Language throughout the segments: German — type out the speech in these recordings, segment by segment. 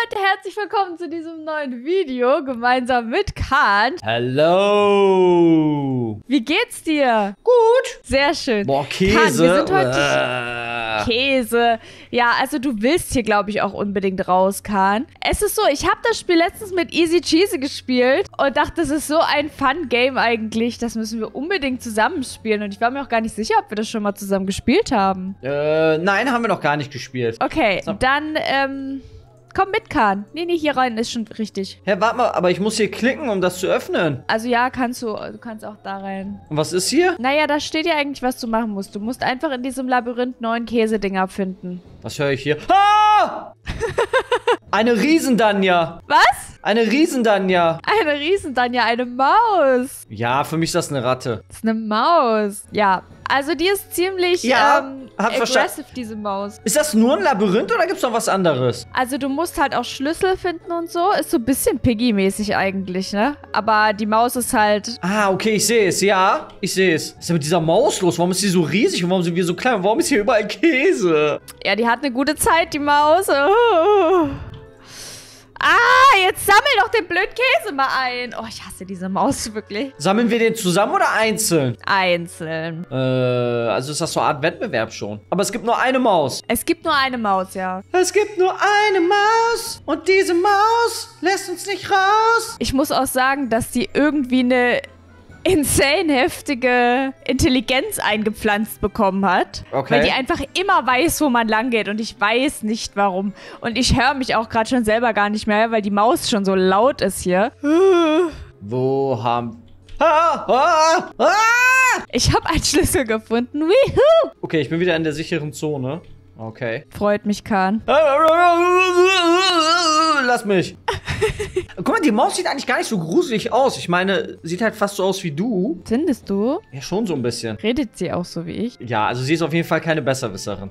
Leute, herzlich willkommen zu diesem neuen Video, gemeinsam mit Kahn. Hallo! Wie geht's dir? Gut! Sehr schön. Boah, Käse! Kahn, wir sind heute... Käse. Ja, also du willst hier, glaube ich, auch unbedingt raus, Kahn. Es ist so, ich habe das Spiel letztens mit Easy Cheesy gespielt und dachte, das ist so ein Fun-Game eigentlich. Das müssen wir unbedingt zusammenspielen. Und ich war mir auch gar nicht sicher, ob wir das schon mal zusammen gespielt haben. Nein, haben wir noch gar nicht gespielt. Okay, So. dann, komm mit, Kahn. Nee, hier rein, ist schon richtig. Hä, warte mal, aber ich muss hier klicken, um das zu öffnen. Also ja, du kannst auch da rein. Und was ist hier? Naja, da steht ja eigentlich, was du machen musst. Du musst einfach in diesem Labyrinth 9 Käsedinger finden. Was höre ich hier? Ah! Eine Riesendanja. Was? Eine Riesendanja. Eine Riesendanja, eine Maus. Ja, für mich ist das eine Ratte. Das ist eine Maus. Ja, also die ist ziemlich Ja, hab aggressive, diese Maus. Ist das nur ein Labyrinth oder gibt's noch was anderes? Also du musst halt auch Schlüssel finden und so. Ist so ein bisschen Piggy-mäßig eigentlich, ne? Aber die Maus ist halt... Ah, okay, ich sehe es. Ja, ich sehe es. Was ist denn mit dieser Maus los? Warum ist sie so riesig und warum sind wir so klein? Und warum ist hier überall Käse? Ja, die hat eine gute Zeit, die Maus. Oh. Ah, jetzt sammel doch den blöden Käse mal ein. Oh, ich hasse diese Maus wirklich. Sammeln wir den zusammen oder einzeln? Einzeln. Also ist das so eine Art Wettbewerb schon. Aber es gibt nur eine Maus. Es gibt nur eine Maus, ja. Es gibt nur eine Maus und diese Maus lässt uns nicht raus. Ich muss auch sagen, dass die irgendwie eine insane heftige Intelligenz eingepflanzt bekommen hat. Okay. Weil die einfach immer weiß, wo man lang geht und ich weiß nicht warum. Und ich höre mich auch gerade schon selber gar nicht mehr, weil die Maus schon so laut ist hier. Wo haben... Ah! Ich habe einen Schlüssel gefunden. Woohoo! Okay, ich bin wieder in der sicheren Zone. Okay. Freut mich, Kahn. Lass mich. Guck mal, die Maus sieht eigentlich gar nicht so gruselig aus. Ich meine, sieht halt fast so aus wie du. Findest du? Ja, schon so ein bisschen. Redet sie auch so wie ich? Ja, also sie ist auf jeden Fall keine Besserwisserin.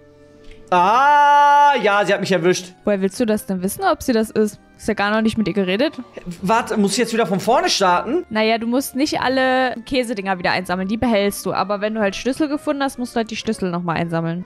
Ah, ja, sie hat mich erwischt. Woher willst du das denn wissen, ob sie das ist? Ist ja gar noch nicht mit ihr geredet. Warte, muss ich jetzt wieder von vorne starten? Naja, du musst nicht alle Käsedinger wieder einsammeln. Die behältst du. Aber wenn du halt Schlüssel gefunden hast, musst du halt die Schlüssel nochmal einsammeln.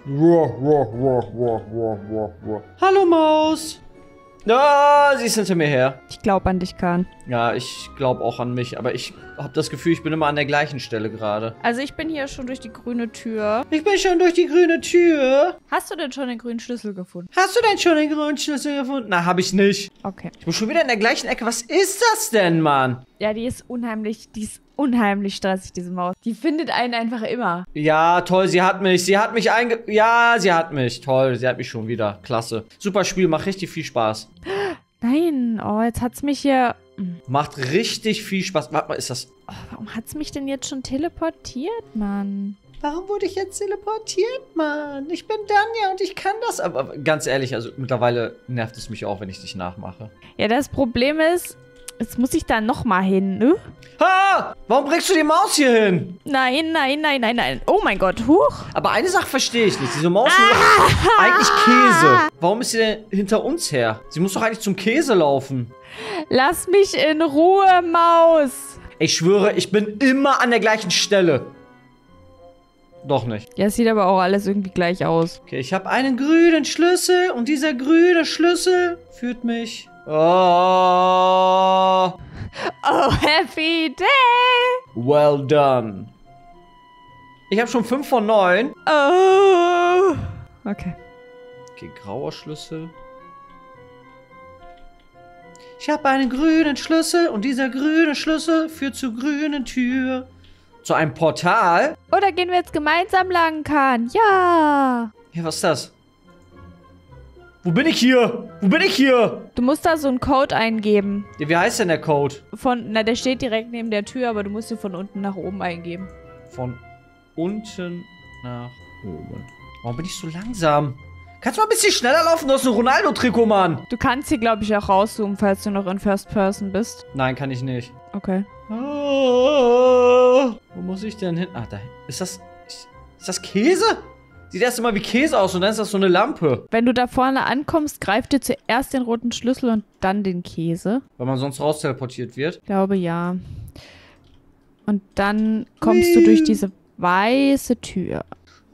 Hallo, Maus. Ah, sie ist hinter mir her. Ich glaube an dich, Kahn. Ja, ich glaube auch an mich, aber ich habe das Gefühl, ich bin immer an der gleichen Stelle gerade. Also ich bin hier schon durch die grüne Tür. Ich bin schon durch die grüne Tür. Hast du denn schon den grünen Schlüssel gefunden? Hast du denn schon den grünen Schlüssel gefunden? Na, habe ich nicht. Okay. Ich bin schon wieder in der gleichen Ecke. Was ist das denn, Mann? Ja, die ist unheimlich stressig, diese Maus. Die findet einen einfach immer. Ja, toll, sie hat mich. Ja, sie hat mich. Toll, sie hat mich schon wieder. Klasse. Super Spiel, macht richtig viel Spaß. Nein, oh, jetzt hat's mich hier... Macht richtig viel Spaß. Warte mal, ist das... Oh, warum hat's mich denn jetzt schon teleportiert, Mann? Warum wurde ich jetzt teleportiert, Mann? Ich bin Danja und ich kann das. Aber ganz ehrlich, also mittlerweile nervt es mich auch, wenn ich dich nachmache. Ja, das Problem ist, jetzt muss ich da nochmal hin, ne? Ha! Warum bringst du die Maus hier hin? Nein. Oh mein Gott, huch. Aber eine Sache verstehe ich nicht. Diese Maus will doch eigentlich Käse. Warum ist sie denn hinter uns her? Sie muss doch eigentlich zum Käse laufen. Lass mich in Ruhe, Maus. Ich schwöre, ich bin immer an der gleichen Stelle. Doch nicht. Ja, es sieht aber auch alles irgendwie gleich aus. Okay, ich habe einen grünen Schlüssel und dieser grüne Schlüssel führt mich... Oh. Oh, happy day. Well done. Ich habe schon 5 von 9. Oh. Okay. Okay, grauer Schlüssel. Ich habe einen grünen Schlüssel und dieser grüne Schlüssel führt zur grünen Tür. Zu einem Portal? Oder gehen wir jetzt gemeinsam lang, Kahn? Ja. Ja, was ist das? Wo bin ich hier? Du musst da so einen Code eingeben. Ja, wie heißt denn der Code? Der steht direkt neben der Tür, aber du musst ihn von unten nach oben eingeben. Von unten nach oben. Warum bin ich so langsam? Kannst du mal ein bisschen schneller laufen? Du hast ein Ronaldo-Trikot, Mann. Du kannst hier, glaube ich, auch rauszoomen, falls du noch in First Person bist. Nein, kann ich nicht. Okay. Wo muss ich denn hin? Ah, da. Ist das Käse? Sieht erst immer wie Käse aus und dann ist das so eine Lampe. Wenn du da vorne ankommst, greif dir zuerst den roten Schlüssel und dann den Käse. Weil man sonst raus teleportiert wird. Ich glaube, ja. Und dann kommst du durch diese weiße Tür.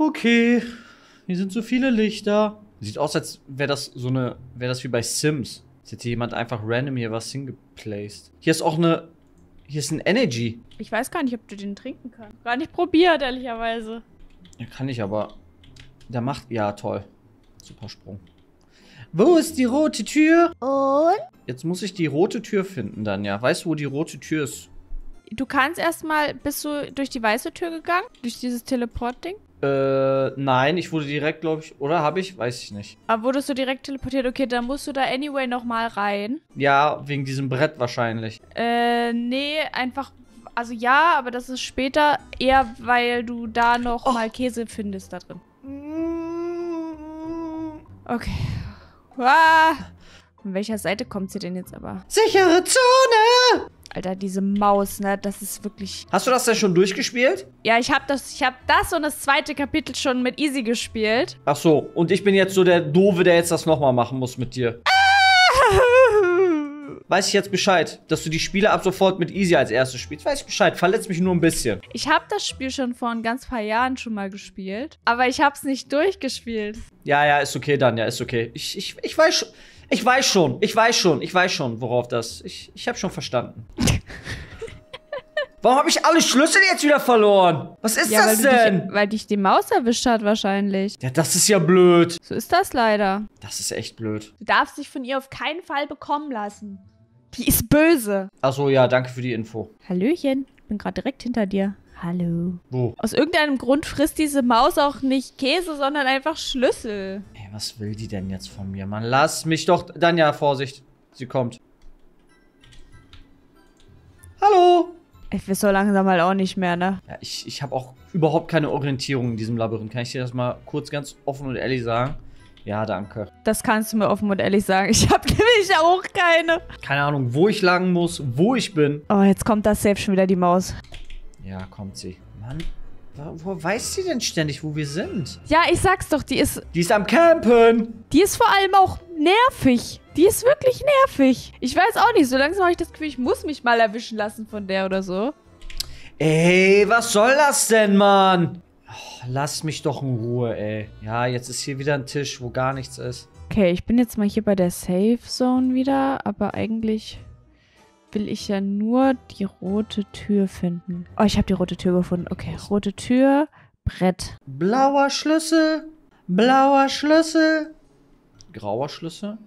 Okay. Hier sind so viele Lichter. Sieht aus, als wäre das wie bei Sims. Jetzt hat hier jemand einfach random hier was hingeplaced. Hier ist auch eine... Hier ist ein Energy. Ich weiß gar nicht, ob du den trinken kannst. Gar nicht probiert, ehrlicherweise. Ja, kann ich aber... Der macht... Ja, toll. Super Sprung. Wo ist die rote Tür? Und? Jetzt muss ich die rote Tür finden dann, ja. Weißt du, wo die rote Tür ist? Du kannst erstmal... Bist du durch die weiße Tür gegangen? Durch dieses Teleport-Ding? Nein, ich wurde direkt, glaube ich... Oder habe ich? Weiß ich nicht. Aber wurdest du direkt teleportiert? Okay, dann musst du da anyway nochmal rein. Ja, wegen diesem Brett wahrscheinlich. Nee, einfach... Also ja, aber das ist später eher, weil du da noch mal Käse findest da drin. Okay. Ah. Von welcher Seite kommt sie denn jetzt aber? Sichere Zone! Alter, diese Maus, ne? Das ist wirklich... Hast du das denn schon durchgespielt? Ja, ich hab das und das zweite Kapitel schon mit Easy gespielt. Ach so, und ich bin jetzt so der Doofe, der jetzt das nochmal machen muss mit dir. Weiß ich jetzt Bescheid, dass du die Spiele ab sofort mit Easy als erstes spielst. Weiß ich Bescheid, verletzt mich nur ein bisschen. Ich habe das Spiel schon vor ein ganz paar Jahren schon mal gespielt, aber ich hab's nicht durchgespielt. Ja, ist okay dann, ja, ist okay. Ich weiß schon, worauf das... Ich habe schon verstanden. Warum habe ich alle Schlüssel jetzt wieder verloren? Was ist das denn? Weil dich die Maus erwischt hat wahrscheinlich. Ja, das ist ja blöd. So ist das leider. Das ist echt blöd. Du darfst dich von ihr auf keinen Fall bekommen lassen. Die ist böse. Achso, ja, danke für die Info. Hallöchen, ich bin gerade direkt hinter dir. Hallo. Wo? Aus irgendeinem Grund frisst diese Maus auch nicht Käse, sondern einfach Schlüssel. Ey, was will die denn jetzt von mir? Mann, lass mich doch... Dann ja, Vorsicht. Sie kommt. Hallo? Ich weiß so langsam halt auch nicht mehr, ne? Ja, ich habe auch überhaupt keine Orientierung in diesem Labyrinth. Kann ich dir das mal kurz ganz offen und ehrlich sagen? Ja, danke. Das kannst du mir offen und ehrlich sagen. Ich habe nämlich auch keine. Keine Ahnung, wo ich lang muss, wo ich bin. Oh, jetzt kommt das safe schon wieder die Maus. Ja, kommt sie. Mann, wo weiß sie denn ständig, wo wir sind? Ja, ich sag's doch, die ist am Campen. Die ist vor allem auch nervig. Die ist wirklich nervig. Ich weiß auch nicht, so langsam habe ich das Gefühl, ich muss mich mal erwischen lassen von der oder so. Ey, was soll das denn, Mann? Oh, lass mich doch in Ruhe, ey. Ja, jetzt ist hier wieder ein Tisch, wo gar nichts ist. Okay, ich bin jetzt mal hier bei der Safe Zone wieder, aber eigentlich will ich ja nur die rote Tür finden. Oh, ich habe die rote Tür gefunden. Okay, rote Tür, Brett. Blauer Schlüssel, blauer Schlüssel, grauer Schlüssel,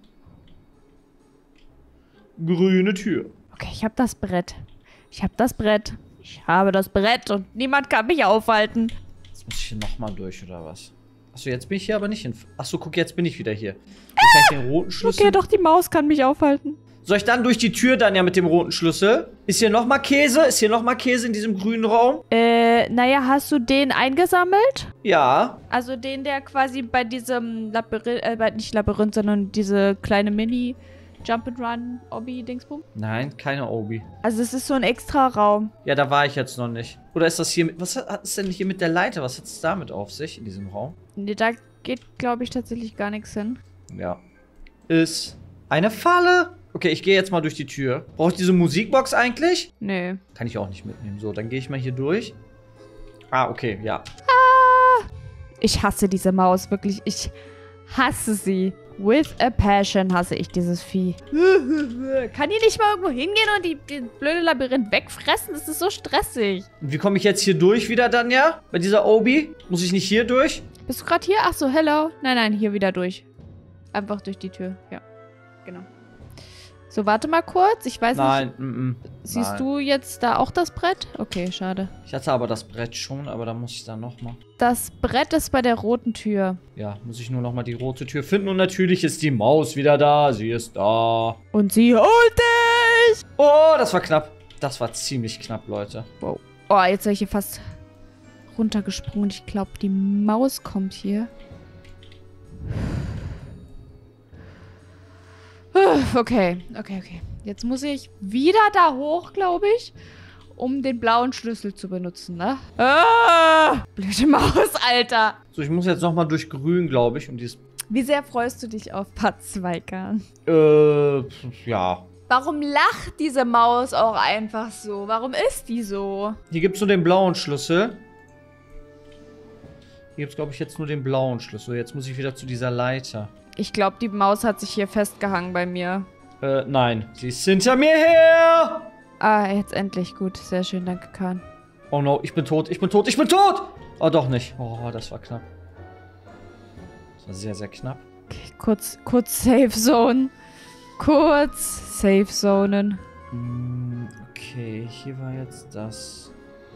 grüne Tür. Okay, ich habe das Brett. Ich habe das Brett. Ich habe das Brett und niemand kann mich aufhalten. Jetzt muss ich hier nochmal durch, oder was? Achso, jetzt bin ich hier aber nicht in... Achso, guck, jetzt bin ich wieder hier. Jetzt kann ich den roten Schlüssel... Okay, doch, die Maus kann mich aufhalten. Soll ich dann durch die Tür dann ja mit dem roten Schlüssel? Ist hier nochmal Käse? Ist hier nochmal Käse in diesem grünen Raum? Naja, hast du den eingesammelt? Ja. Also den, der quasi bei diesem Labyrinth, nicht Labyrinth, sondern diese kleine Mini- Jump'n'Run, Obi-Dingsbum? Nein, keine Obi. Also es ist so ein extra Raum. Ja, da war ich jetzt noch nicht. Oder ist das hier mit... Was ist denn hier mit der Leiter? Was hat es damit auf sich in diesem Raum? Nee, da geht, glaube ich, tatsächlich gar nichts hin. Ja. Ist eine Falle. Okay, ich gehe jetzt mal durch die Tür. Brauche ich diese Musikbox eigentlich? Nee. Kann ich auch nicht mitnehmen. So, dann gehe ich mal hier durch. Ah, okay, ja. Ah! Ich hasse diese Maus, wirklich. Ich hasse sie. With a passion hasse ich dieses Vieh. Kann die nicht mal irgendwo hingehen und die blöde Labyrinth wegfressen? Das ist so stressig. Und wie komme ich jetzt hier durch wieder dann, ja? Bei dieser Obi? Muss ich nicht hier durch? Bist du gerade hier? Ach so, hello. Nein, hier wieder durch. Einfach durch die Tür. Ja, genau. So, warte mal kurz. Ich weiß nicht. Siehst du jetzt da auch das Brett? Okay, schade. Ich hatte aber das Brett schon, aber da muss ich dann nochmal. Das Brett ist bei der roten Tür. Ja, muss ich nur nochmal die rote Tür finden. Und natürlich ist die Maus wieder da. Sie ist da. Und sie holt dich! Oh, das war knapp. Das war ziemlich knapp, Leute. Wow. Oh, jetzt bin ich hier fast runtergesprungen. Ich glaube, die Maus kommt hier. Okay. Jetzt muss ich wieder da hoch, glaube ich, um den blauen Schlüssel zu benutzen, ne? Ah, blöde Maus, Alter. So, ich muss jetzt nochmal durch grün, glaube ich. Wie sehr freust du dich auf Part 2, Kahn? Ja. Warum lacht diese Maus auch einfach so? Warum ist die so? Hier gibt es nur den blauen Schlüssel. Hier gibt es, glaube ich, jetzt nur den blauen Schlüssel. Jetzt muss ich wieder zu dieser Leiter. Ich glaube, die Maus hat sich hier festgehangen bei mir. Nein. Sie ist hinter mir her! Ah, jetzt endlich. Gut, sehr schön, danke, Kahn. Oh no, ich bin tot, ich bin tot, ich bin tot! Oh, doch nicht. Oh, das war knapp. Das war sehr, sehr knapp. Okay, kurz Safe Zone. Kurz Safe Zonen. Okay, hier war jetzt das.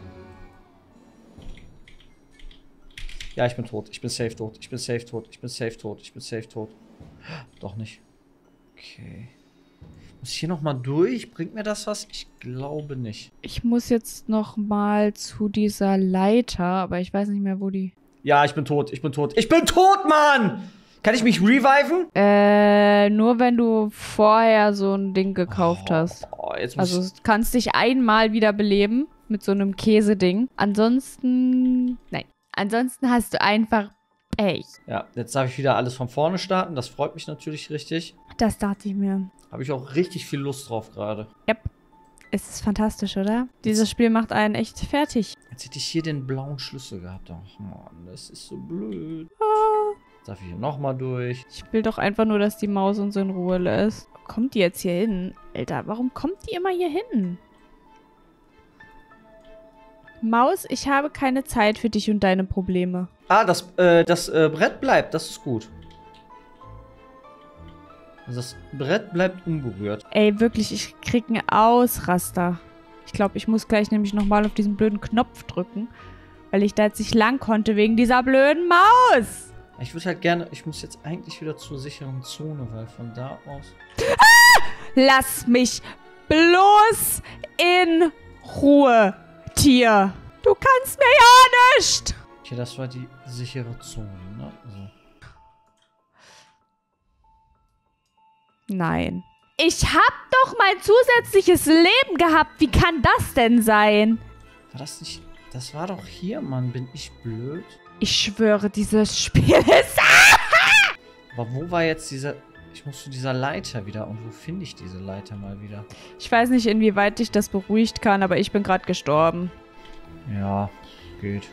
Ja, ich bin tot. Ich bin safe tot. Ich bin safe tot. Ich bin safe tot. Ich bin safe tot. Doch nicht. Okay. Muss ich hier nochmal durch? Bringt mir das was? Ich glaube nicht. Ich muss jetzt noch mal zu dieser Leiter, aber ich weiß nicht mehr, wo die... Ja, ich bin tot. Ich bin tot. Ich bin tot, Mann! Kann ich mich reviven? Nur wenn du vorher so ein Ding gekauft hast. Jetzt muss Also du kannst dich einmal wieder beleben mit so einem Käseding. Ansonsten... Nein. Ansonsten hast du einfach Pech. Ja, jetzt darf ich wieder alles von vorne starten. Das freut mich natürlich richtig. Das dachte ich mir. Habe ich auch richtig viel Lust drauf gerade. Yep. Es ist fantastisch, oder? Dieses Spiel macht einen echt fertig. Jetzt hätte ich hier den blauen Schlüssel gehabt. Ach Mann, das ist so blöd. Jetzt darf ich hier nochmal durch. Ich will doch einfach nur, dass die Maus uns in Ruhe lässt. Kommt die jetzt hier hin? Alter, warum kommt die immer hier hin? Maus, ich habe keine Zeit für dich und deine Probleme. Ah, das Brett bleibt. Das ist gut. Also das Brett bleibt unberührt. Ey, wirklich, ich krieg einen Ausraster. Ich glaube, ich muss gleich nämlich nochmal auf diesen blöden Knopf drücken, weil ich da jetzt nicht lang konnte wegen dieser blöden Maus. Ich würde halt gerne... Ich muss jetzt eigentlich wieder zur sicheren Zone, weil von da aus... Ah! Lass mich bloß in Ruhe, Tier. Du kannst mir ja nicht. Okay, das war die sichere Zone, ne? Also. Nein. Ich hab doch mein zusätzliches Leben gehabt. Wie kann das denn sein? War das nicht... Das war doch hier, Mann. Bin ich blöd? Ich schwöre, dieses Spiel ist... Aber wo war jetzt dieser... Ich muss zu dieser Leiter wieder. Und wo finde ich diese Leiter mal wieder? Ich weiß nicht, inwieweit dich das beruhigt kann, aber ich bin gerade gestorben. Ja, geht.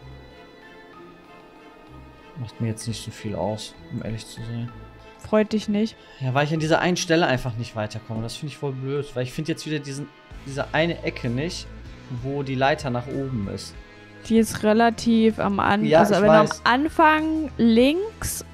Macht mir jetzt nicht so viel aus, um ehrlich zu sein. Freut dich nicht? Ja, weil ich an dieser einen Stelle einfach nicht weiterkomme. Das finde ich voll blöd. Weil ich finde jetzt wieder diese eine Ecke nicht, wo die Leiter nach oben ist. Die ist relativ am Anfang. Ja, also ich wenn weiß. du am Anfang links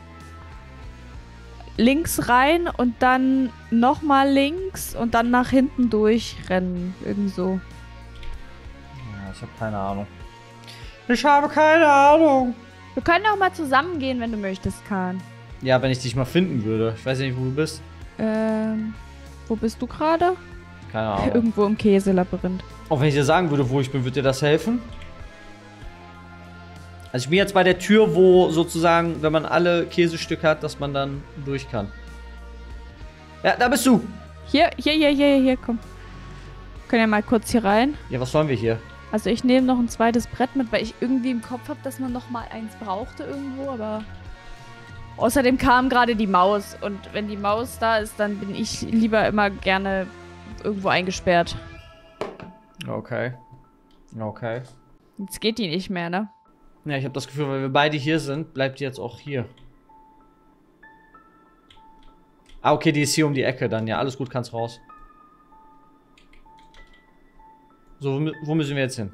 rein und dann nochmal links und dann nach hinten durchrennen. Irgendwie so. Ja, ich habe keine Ahnung. Ich habe keine Ahnung. Wir können auch mal zusammen gehen, wenn du möchtest, Kahn. Ja, wenn ich dich mal finden würde. Ich weiß ja nicht, wo du bist. Wo bist du gerade? Keine Ahnung. Irgendwo im Käselabyrinth. Auch wenn ich dir sagen würde, wo ich bin, würde dir das helfen? Also ich bin jetzt bei der Tür, wo sozusagen, wenn man alle Käsestücke hat, dass man dann durch kann. Ja, da bist du. Hier, komm. Können ja mal kurz hier rein. Ja, was sollen wir hier? Also ich nehme noch ein zweites Brett mit, weil ich irgendwie im Kopf habe, dass man noch mal eins brauchte irgendwo, aber... Außerdem kam gerade die Maus und wenn die Maus da ist, dann bin ich lieber immer gerne irgendwo eingesperrt. Okay. Okay. Jetzt geht die nicht mehr, ne? Ja, ich habe das Gefühl, weil wir beide hier sind, bleibt die jetzt auch hier. Ah, okay, die ist hier um die Ecke dann. Ja, alles gut, kannst raus. So, wo müssen wir jetzt hin?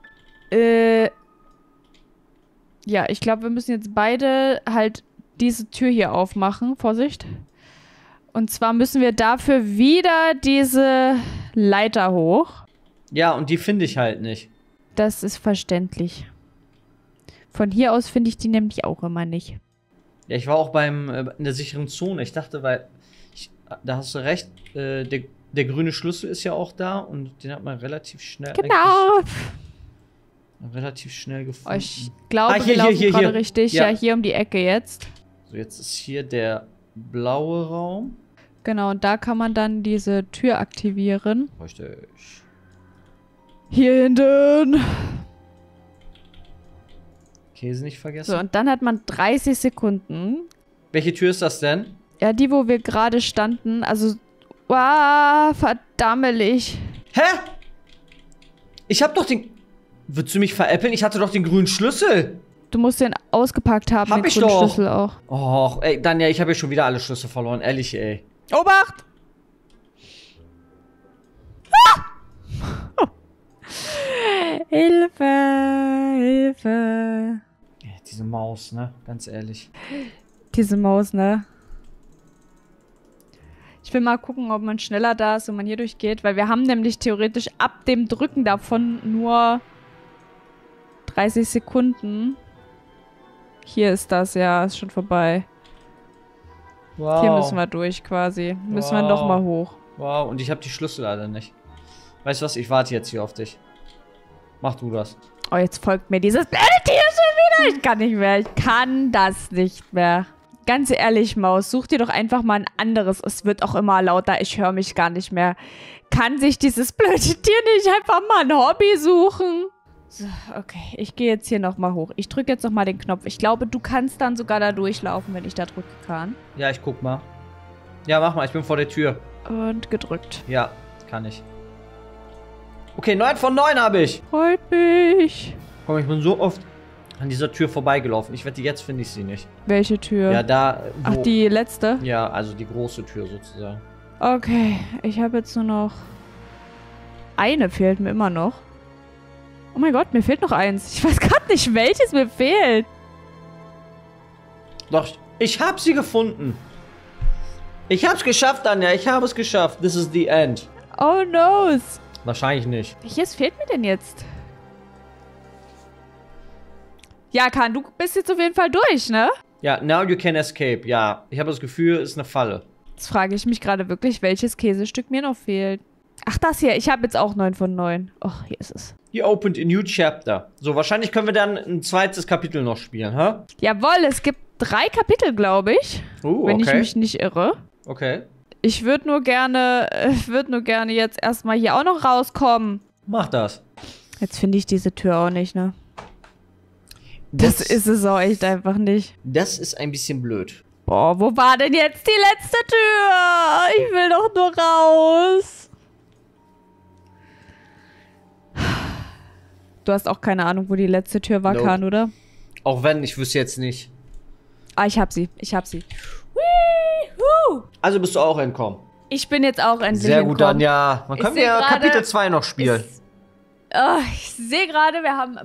Ja, ich glaube, wir müssen jetzt beide halt diese Tür hier aufmachen. Vorsicht. Und zwar müssen wir dafür wieder diese Leiter hoch. Ja, und die finde ich halt nicht. Das ist verständlich. Von hier aus finde ich die nämlich auch immer nicht. Ja, ich war auch in der sicheren Zone. Ich dachte, weil... da hast du recht, der grüne Schlüssel ist ja auch da und den hat man relativ schnell... Genau. Relativ schnell gefunden. Ich glaube, wir laufen gerade richtig. Ja, hier um die Ecke jetzt. So, jetzt ist hier der blaue Raum. Genau, und da kann man dann diese Tür aktivieren. Richtig. Hier hinten. Käse nicht vergessen. So, und dann hat man 30 Sekunden. Welche Tür ist das denn? Ja, die, wo wir gerade standen. Also, wow, verdammelig. Hä? Ich hab doch den... Würdest du mich veräppeln? Ich hatte doch den grünen Schlüssel. Du musst den ausgepackt haben, hab den grünen Schlüssel auch. Och, ey, Daniel, ich habe ja schon wieder alle Schlüssel verloren. Ehrlich, ey. Obacht! Hilfe, Hilfe. Ja, diese Maus, ne? Ganz ehrlich. Diese Maus, ne? Ich will mal gucken, ob man schneller da ist, wenn man hier durchgeht, weil wir haben nämlich theoretisch ab dem Drücken davon nur 30 Sekunden. Hier ist das, ja, ist schon vorbei. Wow. Hier müssen wir durch quasi. Müssen wir noch mal hoch. Wow, und ich habe die Schlüssel leider nicht. Weißt du was, ich warte jetzt hier auf dich. Mach du das. Oh, jetzt folgt mir dieses blöde Tier schon wieder. Ich kann nicht mehr. Ich kann das nicht mehr. Ganz ehrlich, Maus, such dir doch einfach mal ein anderes. Es wird auch immer lauter. Ich höre mich gar nicht mehr. Kann sich dieses blöde Tier nicht einfach mal ein Hobby suchen? So, okay. Ich gehe jetzt hier nochmal hoch. Ich drücke jetzt nochmal den Knopf. Ich glaube, du kannst dann sogar da durchlaufen, wenn ich da drücken kann. Ja, ich guck mal. Ja, mach mal. Ich bin vor der Tür. Und gedrückt. Ja, kann ich. Okay, 9 von 9 habe ich. Freut mich. Komm, ich bin so oft an dieser Tür vorbeigelaufen. Ich wette, jetzt finde ich sie nicht. Welche Tür? Ja, da, wo... Ach, die letzte? Ja, also die große Tür sozusagen. Okay, ich habe jetzt nur noch... Eine fehlt mir immer noch. Oh mein Gott, mir fehlt noch eins. Ich weiß gerade nicht, welches mir fehlt. Doch, ich habe sie gefunden. Ich habe es geschafft, Anja. Ich habe es geschafft. This is the end. Oh no. Wahrscheinlich nicht. Welches fehlt mir denn jetzt? Ja, Kahn, du bist jetzt auf jeden Fall durch, ne? Ja, now you can escape. Ja, ich habe das Gefühl, es ist eine Falle. Jetzt frage ich mich gerade wirklich, welches Käsestück mir noch fehlt. Ach, das hier. Ich habe jetzt auch 9 von 9. Och, hier ist es. You opened a new chapter. So, wahrscheinlich können wir dann ein zweites Kapitel noch spielen, hä? Jawohl, es gibt 3 Kapitel, glaube ich. Wenn ich mich nicht irre. Okay. Ich würde nur gerne jetzt erstmal hier auch noch rauskommen. Mach das. Jetzt finde ich diese Tür auch nicht, ne? Das ist es auch echt einfach nicht. Das ist ein bisschen blöd. Boah, wo war denn jetzt die letzte Tür? Ich will doch nur raus. Du hast auch keine Ahnung, wo die letzte Tür war, Nope. Kahn, oder? Auch wenn, ich wüsste jetzt nicht. Ah, ich hab sie. Ich hab sie. Woo! Also bist du auch entkommen. Ich bin jetzt auch endlich Sehr gut, entkommen. Anja. Man kann ja Kapitel 2 noch spielen. Ich sehe gerade, wir haben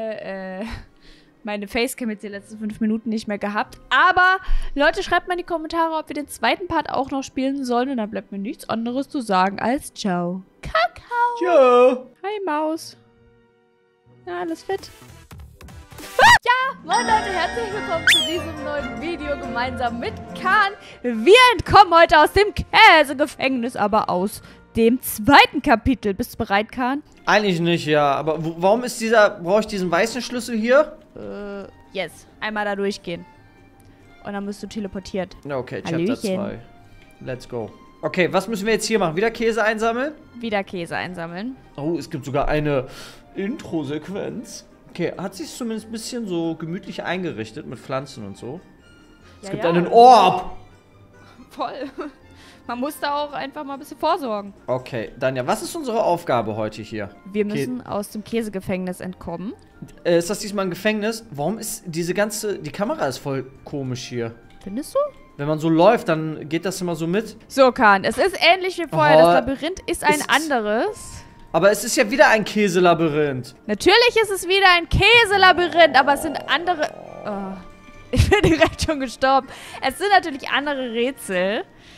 meine Facecam jetzt die letzten 5 Minuten nicht mehr gehabt. Aber, Leute, schreibt mal in die Kommentare, ob wir den zweiten Part auch noch spielen sollen. Und dann bleibt mir nichts anderes zu sagen als Ciao. Kakao. Ciao. Hi, Maus. Ja, alles fit? Ja, moin Leute, herzlich willkommen zu diesem neuen Video gemeinsam mit Kahn. Wir entkommen heute aus dem Käsegefängnis, aber aus dem zweiten Kapitel. Bist du bereit, Kahn? Eigentlich nicht, ja. Aber warum ist brauche ich diesen weißen Schlüssel hier? Yes. Einmal da durchgehen. Und dann bist du teleportiert. Okay, Hallöchen. Chapter 2. Let's go. Okay, was müssen wir jetzt hier machen? Wieder Käse einsammeln? Wieder Käse einsammeln. Oh, es gibt sogar eine Intro-Sequenz. Okay, hat sich zumindest ein bisschen so gemütlich eingerichtet mit Pflanzen und so. Es gibt einen Orb! Voll. Man muss da auch einfach mal ein bisschen vorsorgen. Okay, Danja, was ist unsere Aufgabe heute hier? Wir müssen aus dem Käsegefängnis entkommen. Ist das diesmal ein Gefängnis? Warum ist die Kamera ist voll komisch hier. Findest du? Wenn man so läuft, dann geht das immer so mit. So, Kahn, es ist ähnlich wie vorher. Das Labyrinth ist ein anderes. Aber es ist ja wieder ein Käselabyrinth. Natürlich ist es wieder ein Käselabyrinth, aber es sind andere... Oh, ich bin direkt schon gestorben. Es sind natürlich andere Rätsel.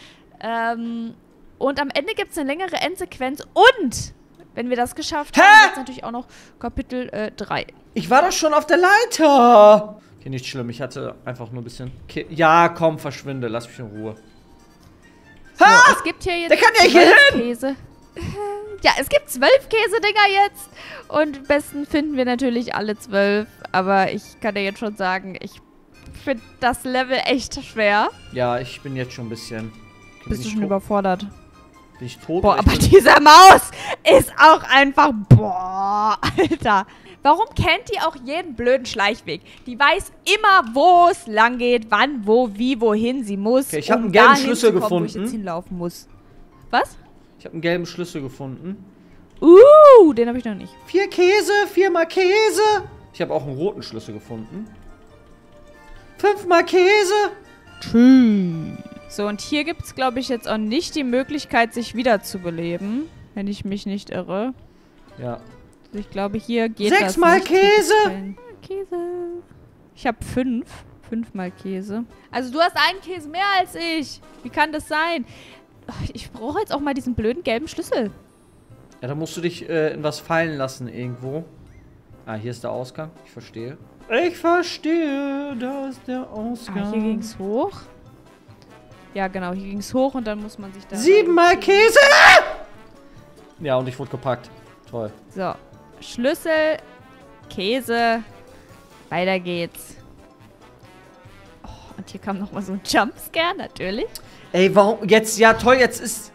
Und am Ende gibt es eine längere Endsequenz. Und, wenn wir das geschafft haben, gibt es natürlich auch noch Kapitel 3. Ich war doch schon auf der Leiter. Okay, nicht schlimm. Ich hatte einfach nur ein bisschen... Ja, komm, verschwinde. Lass mich in Ruhe. So, es gibt hier jetzt... Der kann ja hier hin! Käse. Ja, es gibt 12 Käsedinger jetzt. Und am besten finden wir natürlich alle 12. Aber ich kann dir jetzt schon sagen, ich finde das Level echt schwer. Ja, ich bin jetzt schon ein bisschen... Bist du schon überfordert? Bin ich tot? Boah, aber diese Maus ist auch einfach... Boah, Alter. Warum kennt die auch jeden blöden Schleichweg? Die weiß immer, wo es lang geht, wann, wo, wie, wohin sie muss. Okay, ich habe einen gelben Schlüssel gefunden. Wo ich jetzt hinlaufen muss. Was? Ich habe einen gelben Schlüssel gefunden. Den habe ich noch nicht. 4 Käse, 4 mal Käse. Ich habe auch einen roten Schlüssel gefunden. 5 mal Käse. Tschüss. So, und hier gibt es, glaube ich, jetzt auch nicht die Möglichkeit, sich wiederzubeleben. Wenn ich mich nicht irre. Ja. Also ich glaube, hier geht 6 mal nicht. Käse! Käse. Ich habe 5. 5 mal Käse. Also du hast einen Käse mehr als ich. Wie kann das sein? Ich brauche jetzt auch mal diesen blöden gelben Schlüssel. Ja, da musst du dich in was fallen lassen irgendwo. Ah, hier ist der Ausgang. Ich verstehe. Ich verstehe, da ist der Ausgang. Ah, hier ging es hoch. Ja, genau, hier ging es hoch und dann muss man sich da... 7 mal Käse! Ja, und ich wurde gepackt. Toll. So, Schlüssel, Käse, weiter geht's. Oh, und hier kam nochmal so ein Jumpscare, natürlich. Ey, warum? Jetzt, ja toll, jetzt ist...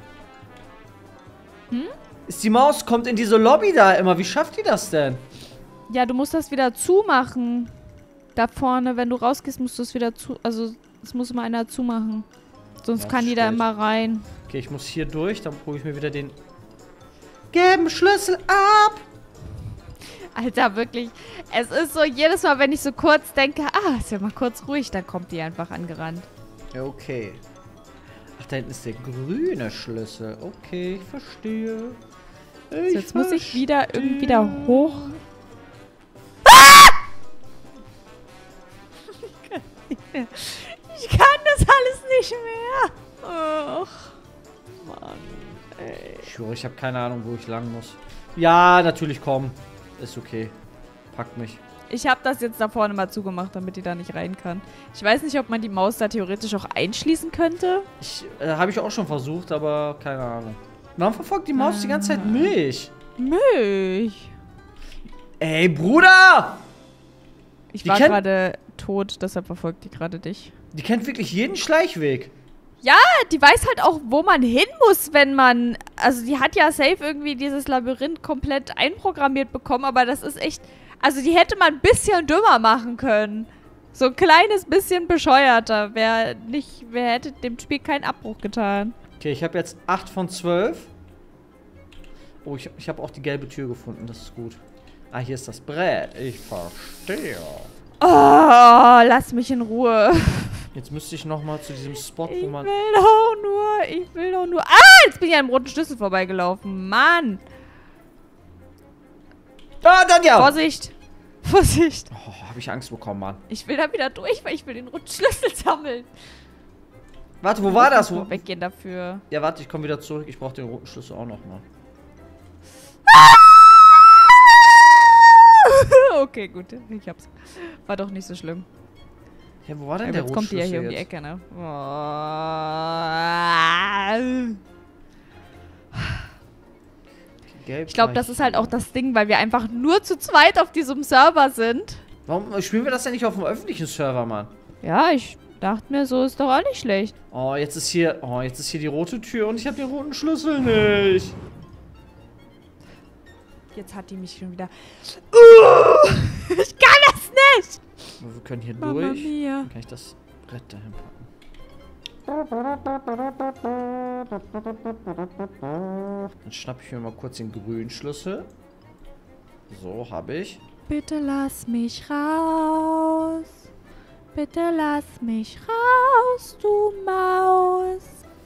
Ist die Maus, kommt in diese Lobby da immer. Wie schafft die das denn? Ja, du musst das wieder zumachen. Da vorne, wenn du rausgehst, musst du es wieder zu... Also, es muss immer einer zumachen. Sonst Ja, kann die da immer rein. Okay, ich muss hier durch, dann probiere ich mir wieder den gelben Schlüssel ab. Alter, wirklich. Es ist so, jedes Mal, wenn ich so kurz denke, ist ja mal kurz ruhig, dann kommt die einfach angerannt. Okay. Ach, da hinten ist der grüne Schlüssel. Okay, ich verstehe. So, jetzt muss ich wieder irgendwie da hoch. Ich kann das alles nicht mehr. Ach, Mann, ey. Ich schwöre, ich habe keine Ahnung, wo ich lang muss. Ja, natürlich, komm. Ist okay. Packt mich. Ich habe das jetzt da vorne mal zugemacht, damit die da nicht rein kann. Ich weiß nicht, ob man die Maus da theoretisch auch einschließen könnte. Habe ich auch schon versucht, aber keine Ahnung. Warum verfolgt die Maus die ganze Zeit mich? Milch. Ey, Bruder! Ich war gerade tot, deshalb verfolgt die gerade dich. Die kennt wirklich jeden Schleichweg. Ja, die weiß halt auch, wo man hin muss, wenn man... Also die hat ja safe irgendwie dieses Labyrinth komplett einprogrammiert bekommen, aber das ist echt... Also die hätte man ein bisschen dümmer machen können. So ein kleines bisschen bescheuerter. Wer hätte dem Spiel keinen Abbruch getan. Okay, ich habe jetzt 8 von 12. Oh, ich habe auch die gelbe Tür gefunden, das ist gut. Ah, hier ist das Brett. Ich verstehe. Oh, lass mich in Ruhe. Jetzt müsste ich nochmal zu diesem Spot, wo man... Ich will doch nur... Ah, jetzt bin ich an einem roten Schlüssel vorbeigelaufen. Mann. Ah, dann ja. Vorsicht. Vorsicht. Oh, habe ich Angst bekommen, Mann. Ich will da wieder durch, weil ich will den roten Schlüssel sammeln. Warte, wo war das? Wo weggehen dafür. Ja, warte, ich komme wieder zurück. Ich brauche den roten Schlüssel auch nochmal. Okay, gut. Ich hab's. War doch nicht so schlimm. Ja, wo war denn der rote Schlüssel? Jetzt kommt die ja hier um die Ecke, ne? Ich glaube, das ist halt auch das Ding, weil wir einfach nur zu zweit auf diesem Server sind. Warum spielen wir das denn nicht auf dem öffentlichen Server, Mann? Ja, ich dachte mir, so ist doch auch nicht schlecht. Oh, jetzt ist hier die rote Tür und ich habe den roten Schlüssel nicht. Jetzt hat die mich schon wieder... ich kann das nicht! Wir können hier Mama durch. Mia. Dann kann ich das Brett dahin packen. Dann schnappe ich mir mal kurz den grünen Schlüssel. So, habe ich. Bitte lass mich raus. Bitte lass mich raus, du Maus.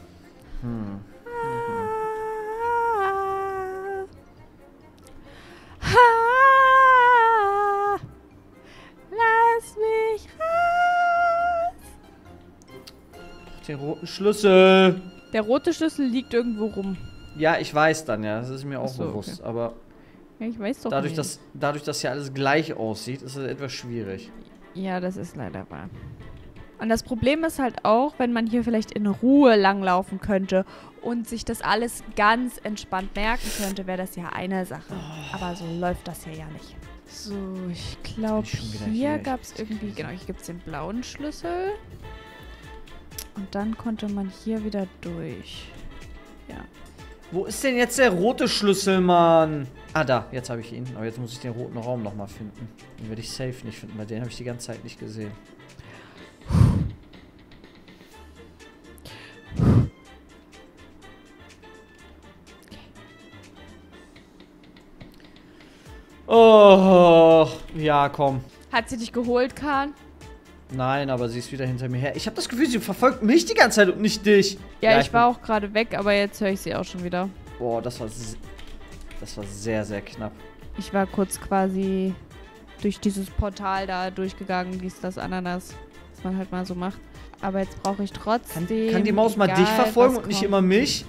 Lass mich raus. Den roten Schlüssel. Der rote Schlüssel liegt irgendwo rum. Ja, ich weiß dann, ja. Das ist mir auch Ach so, bewusst. okay. Aber Ja, ich weiß doch dadurch, nicht. dass hier alles gleich aussieht, ist es etwas schwierig. Ja, das ist leider wahr. Und das Problem ist halt auch, wenn man hier vielleicht in Ruhe langlaufen könnte und sich das alles ganz entspannt merken könnte, wäre das ja eine Sache. Aber so läuft das hier ja nicht. So, ich glaube, hier gab es irgendwie... Genau, hier gibt es den blauen Schlüssel. Und dann konnte man hier wieder durch. Ja. Wo ist denn jetzt der rote Schlüssel, Mann? Ah, da. Jetzt habe ich ihn. Aber jetzt muss ich den roten Raum nochmal finden. Den werde ich safe nicht finden, weil den habe ich die ganze Zeit nicht gesehen. Oh, ja, komm. Hat sie dich geholt, Kahn? Nein, aber sie ist wieder hinter mir her. Ich habe das Gefühl, sie verfolgt mich die ganze Zeit und nicht dich. Ja, ich war auch gerade weg, aber jetzt höre ich sie auch schon wieder. Boah, das war sehr, sehr knapp. Ich war kurz quasi durch dieses Portal da durchgegangen, dies, das, Ananas. Was man halt mal so macht. Aber jetzt brauche ich trotzdem... Kann die Maus mal dich verfolgen und nicht immer mich?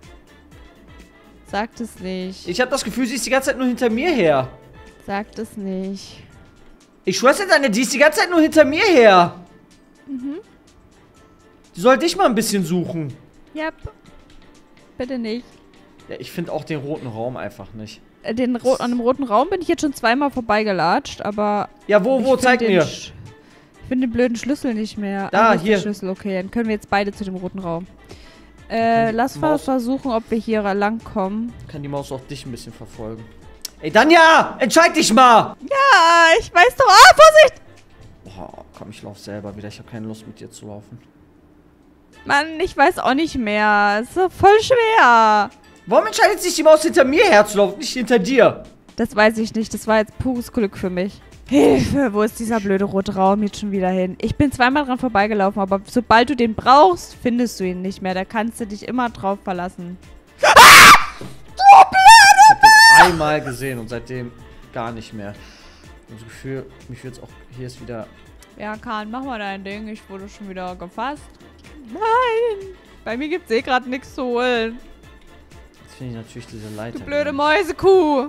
Sagt es nicht. Ich habe das Gefühl, sie ist die ganze Zeit nur hinter mir her. Sagt es nicht. Ich schwör's dir, Daniel, die ist die ganze Zeit nur hinter mir her. Mhm. Die soll dich mal ein bisschen suchen. Yep. Bitte nicht. Ja, ich finde auch den roten Raum einfach nicht. An dem roten Raum bin ich jetzt schon zweimal vorbeigelatscht, aber... Ja, wo? Zeig mir. Ich finde den blöden Schlüssel nicht mehr. Da, hier. hier. Schlüssel. Okay, dann können wir jetzt beide zu dem roten Raum. Lass mal versuchen, ob wir hier lang kommen. Kann die Maus auch dich ein bisschen verfolgen. Ey, Danja! Entscheid dich mal! Ja, ich weiß doch... Ah, Vorsicht! Boah, komm, ich lauf selber wieder. Ich habe keine Lust, mit dir zu laufen. Mann, ich weiß auch nicht mehr. Ist so voll schwer. Warum entscheidet sich die Maus hinter mir herzulaufen, nicht hinter dir? Das weiß ich nicht. Das war jetzt pures Glück für mich. Hilfe, wo ist dieser blöde rote Raum jetzt schon wieder hin? Ich bin zweimal dran vorbeigelaufen, aber sobald du den brauchst, findest du ihn nicht mehr. Da kannst du dich immer drauf verlassen. Ah! Du blöde! Ich hab den einmal gesehen und seitdem gar nicht mehr. Ich hab das Gefühl, mich wird's auch... Hier ist wieder... Ja, Kahn, mach mal dein Ding. Ich wurde schon wieder gefasst. Nein! Bei mir gibt's gerade nichts zu holen. Jetzt finde ich natürlich diese Leiter. Du blöde Mäusekuh!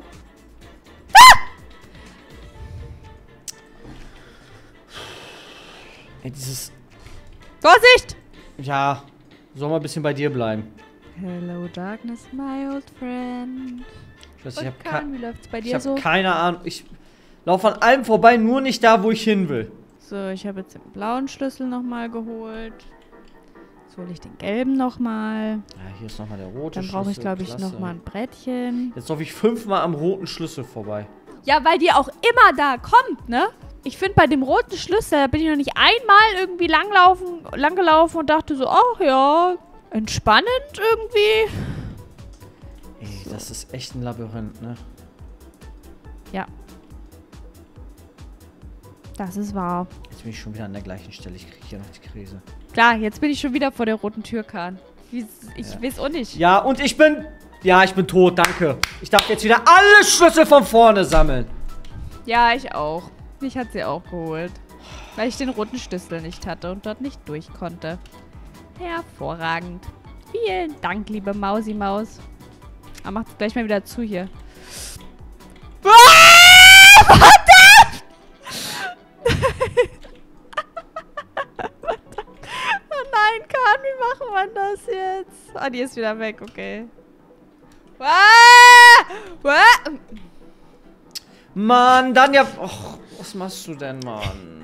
Ey, dieses... Vorsicht! Ja, soll mal ein bisschen bei dir bleiben. Hello, Darkness, my old friend. Ich weiß, Und Kahn, wie läuft's bei dir ich so? habe keine Ahnung. Ich laufe an allem vorbei, nur nicht da, wo ich hin will. So, ich habe jetzt den blauen Schlüssel nochmal geholt. Jetzt hole ich den gelben nochmal. Ja, hier ist nochmal der rote Dann Schlüssel. brauche ich, glaube ich, Klasse. nochmal ein Brettchen. Jetzt laufe ich 5-mal am roten Schlüssel vorbei. Ja, weil die auch immer da kommt, ne? Ich finde, bei dem roten Schlüssel, da bin ich noch nicht einmal irgendwie langgelaufen und dachte so, ach ja, entspannend irgendwie. Ey, so. Das ist echt ein Labyrinth, ne? Ja. Das ist wahr. Jetzt bin ich schon wieder an der gleichen Stelle. Ich kriege hier noch die Krise. Klar, jetzt bin ich schon wieder vor der roten Tür, Kahn. Ich weiß auch nicht. Ja, und ich bin... Ja, ich bin tot, danke. Ich darf jetzt wieder alle Schlüssel von vorne sammeln. Ja, ich auch. Mich hat sie auch geholt. Weil ich den roten Schlüssel nicht hatte und dort nicht durch konnte. Hervorragend. Vielen Dank, liebe Mausi-Maus. Aber macht's gleich mal wieder zu hier. Ah! Verdammt! Oh nein, Kahn, wie machen wir das jetzt? Ah, die ist wieder weg, okay. Ah! Ah! Mann, dann ja... Och, was machst du denn, Mann?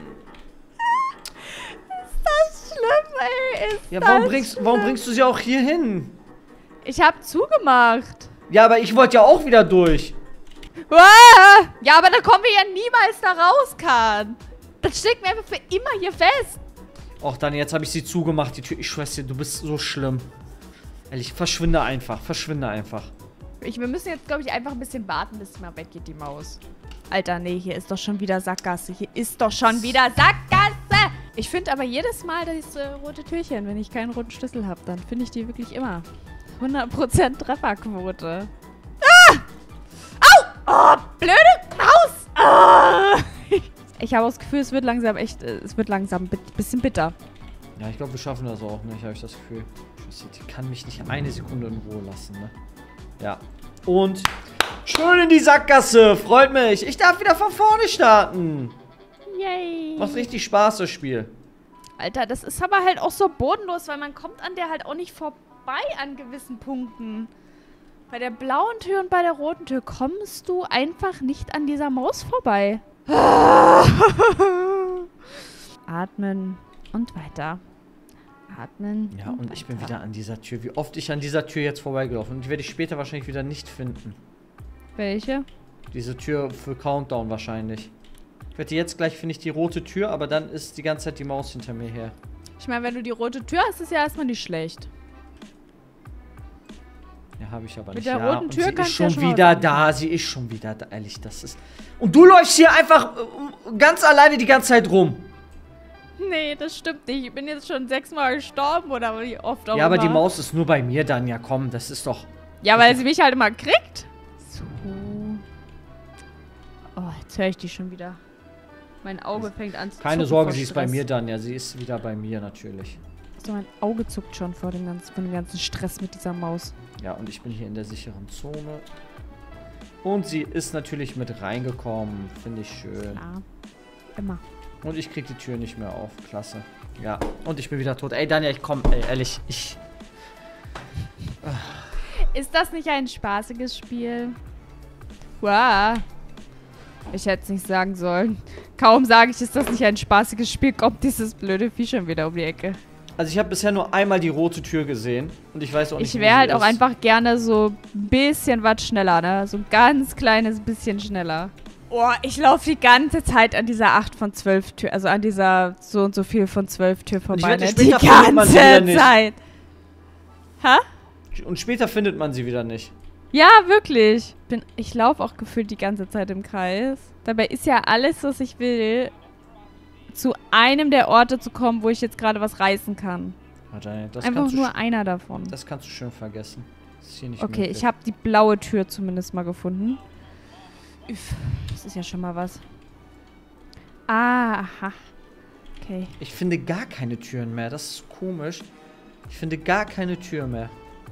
Ist das schlimm, ey? Ist Ja, das warum bringst du sie auch hier hin? Ich hab zugemacht. Ja, aber ich wollte ja auch wieder durch. Ah! Ja, aber da kommen wir ja niemals da raus, Kahn. Das steckt mir einfach für immer hier fest. Och, dann jetzt habe ich sie zugemacht, die Tür. Ich schwör's dir, du bist so schlimm. Ehrlich, verschwinde einfach. Verschwinde einfach. Wir müssen jetzt, glaube ich, einfach ein bisschen warten, bis sie mal weggeht, die Maus. Alter, nee, hier ist doch schon wieder Sackgasse. Hier ist doch schon wieder Sackgasse. Ich finde aber jedes Mal das rote Türchen, wenn ich keinen roten Schlüssel habe, dann finde ich die wirklich immer. 100% Trefferquote. Ah! Au! Oh, blöde Maus! Ah! Ich habe das Gefühl, es wird langsam ein bisschen bitter. Ja, ich glaube, wir schaffen das auch nicht, habe ich das Gefühl. Die kann mich nicht eine Sekunde in Ruhe lassen, ne? Ja. Und schön in die Sackgasse. Freut mich. Ich darf wieder von vorne starten. Yay. Macht richtig Spaß, das Spiel. Alter, das ist aber halt auch so bodenlos, weil man kommt an der halt auch nicht vorbei an gewissen Punkten. Bei der blauen Tür und bei der roten Tür kommst du einfach nicht an dieser Maus vorbei. Atmen und weiter. Atmen. Ja, und ich bin wieder an dieser Tür. Wie oft ich an dieser Tür jetzt vorbeigelaufen. Und die werde ich später wahrscheinlich wieder nicht finden. Welche? Diese Tür für Countdown wahrscheinlich. Ich wette, jetzt gleich finde ich die rote Tür, aber dann ist die ganze Zeit die Maus hinter mir her. Ich meine, wenn du die rote Tür hast, ist ja erstmal nicht schlecht. Ja, habe ich aber nicht. Mit der roten Tür sie kannst ist du ja schon schon wieder was da. Sie ist schon wieder da. Ehrlich, das ist... Und du läufst hier einfach ganz alleine die ganze Zeit rum. Nee, das stimmt nicht. Ich bin jetzt schon 6-mal gestorben oder wie oft auch Ja, aber immer. die Maus ist nur bei mir dann. Ja, komm, das ist doch... Ja, weil sie mich halt immer kriegt. So. Oh, jetzt höre ich die schon wieder. Mein Auge fängt an zu zucken. Keine Sorge, sie ist bei mir dann. Ja, sie ist wieder bei mir natürlich. So, mein Auge zuckt schon von dem ganzen Stress mit dieser Maus. Ja, und ich bin hier in der sicheren Zone. Und sie ist natürlich mit reingekommen. Finde ich schön. Ja, immer. Und ich krieg die Tür nicht mehr auf. Klasse. Ja, und ich bin wieder tot. Ey, Daniel, komm, ey, ehrlich, Ist das nicht ein spaßiges Spiel? Wow. Ich hätte es nicht sagen sollen. Kaum sage ich, ist das nicht ein spaßiges Spiel, kommt dieses blöde Vieh schon wieder um die Ecke. Also ich habe bisher nur einmal die rote Tür gesehen. Und ich weiß auch nicht, Ich wäre halt auch einfach gerne so ein bisschen was schneller, ne? So ein ganz kleines bisschen schneller. Oh, ich laufe die ganze Zeit an dieser 8 von 12 Tür, also an dieser so und so viel von 12 Tür vorbei. Und Die ganze Zeit. Hä? Und später findet man sie wieder nicht. Ja, wirklich. Ich laufe auch gefühlt die ganze Zeit im Kreis. Dabei ist ja alles, was ich will, zu einem der Orte zu kommen, wo ich jetzt gerade was reißen kann. Das einfach nur einer davon. Das kannst du schön vergessen. Das ist hier nicht okay, möglich. ich habe die blaue Tür zumindest mal gefunden. Üff, das ist ja schon mal was. Ah, aha. Okay. Ich finde gar keine Türen mehr. Das ist komisch. Ich finde gar keine Tür mehr.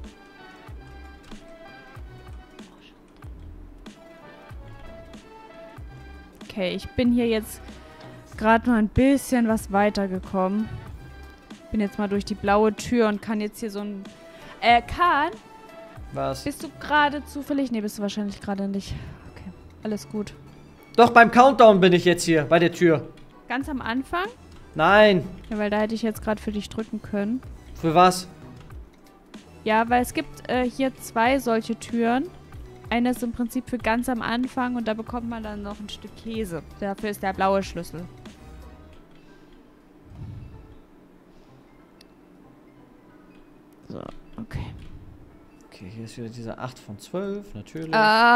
Okay, ich bin hier jetzt gerade noch ein bisschen was weitergekommen. Bin jetzt mal durch die blaue Tür und kann jetzt hier so ein... Kahn? Was? Bist du gerade zufällig? Nee, bist du wahrscheinlich gerade nicht. Okay, alles gut. Doch, beim Countdown bin ich jetzt hier, bei der Tür. Ganz am Anfang? Nein. Ja, weil da hätte ich jetzt gerade für dich drücken können. Für was? Ja, weil es gibt hier 2 solche Türen. Eine ist im Prinzip für ganz am Anfang und da bekommt man dann noch ein Stück Käse. Dafür ist der blaue Schlüssel. So, okay. Okay, hier ist wieder diese 8 von 12, natürlich.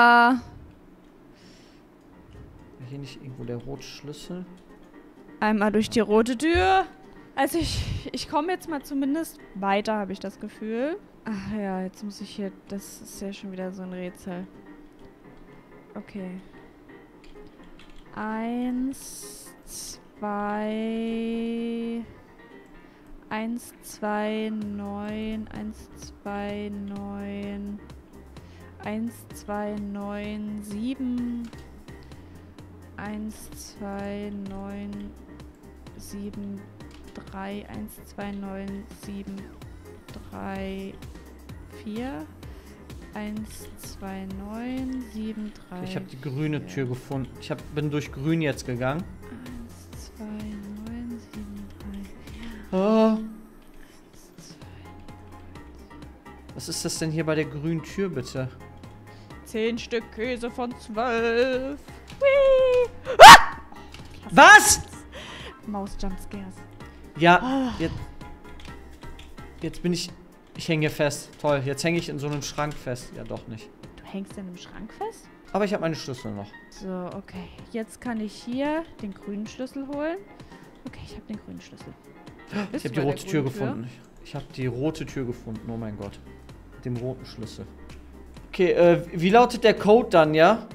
Hier nicht irgendwo der rote Schlüssel? Einmal durch die rote Tür. Also ich komme jetzt mal zumindest weiter, habe ich das Gefühl. Ach ja, jetzt muss ich hier... Das ist ja schon wieder so ein Rätsel. Okay. 1, 2... 1, 2, 9... 1, 2, 9... 1, 2, 9, 7... 1, 2, 9, 7, 3... 1, 2, 9, 7, 3... 4, 1, 2, 9, 7, 3. Okay, ich habe die grüne 4. Tür gefunden. Bin durch grün jetzt gegangen. 1, 2, 9, 7, 3, 4. Oh. 1, 2, was ist das denn hier bei der grünen Tür, bitte? 10 Stück Käse von 12. Whee! Ah! Was? Maus-Jumpscares. Ja, jetzt bin ich... Ich hänge hier fest. Toll, jetzt hänge ich in so einem Schrank fest. Ja, doch nicht. Du hängst in einem Schrank fest? Aber ich habe meine Schlüssel noch. So, okay. Jetzt kann ich hier den grünen Schlüssel holen. Okay, ich habe den grünen Schlüssel. Ich habe die rote Tür gefunden. Ich habe die rote Tür gefunden. Oh mein Gott. Mit dem roten Schlüssel. Okay, wie lautet der Code dann, ja?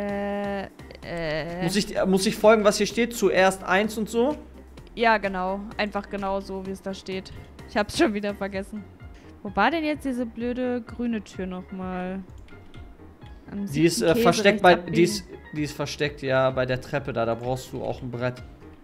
Muss ich folgen, was hier steht? Zuerst 1 und so? Ja, genau. Einfach genau so, wie es da steht. Ich hab's schon wieder vergessen. Wo war denn jetzt diese blöde grüne Tür nochmal? Die ist versteckt bei... Die ist versteckt, ja, bei der Treppe da. Da brauchst du auch ein Brett.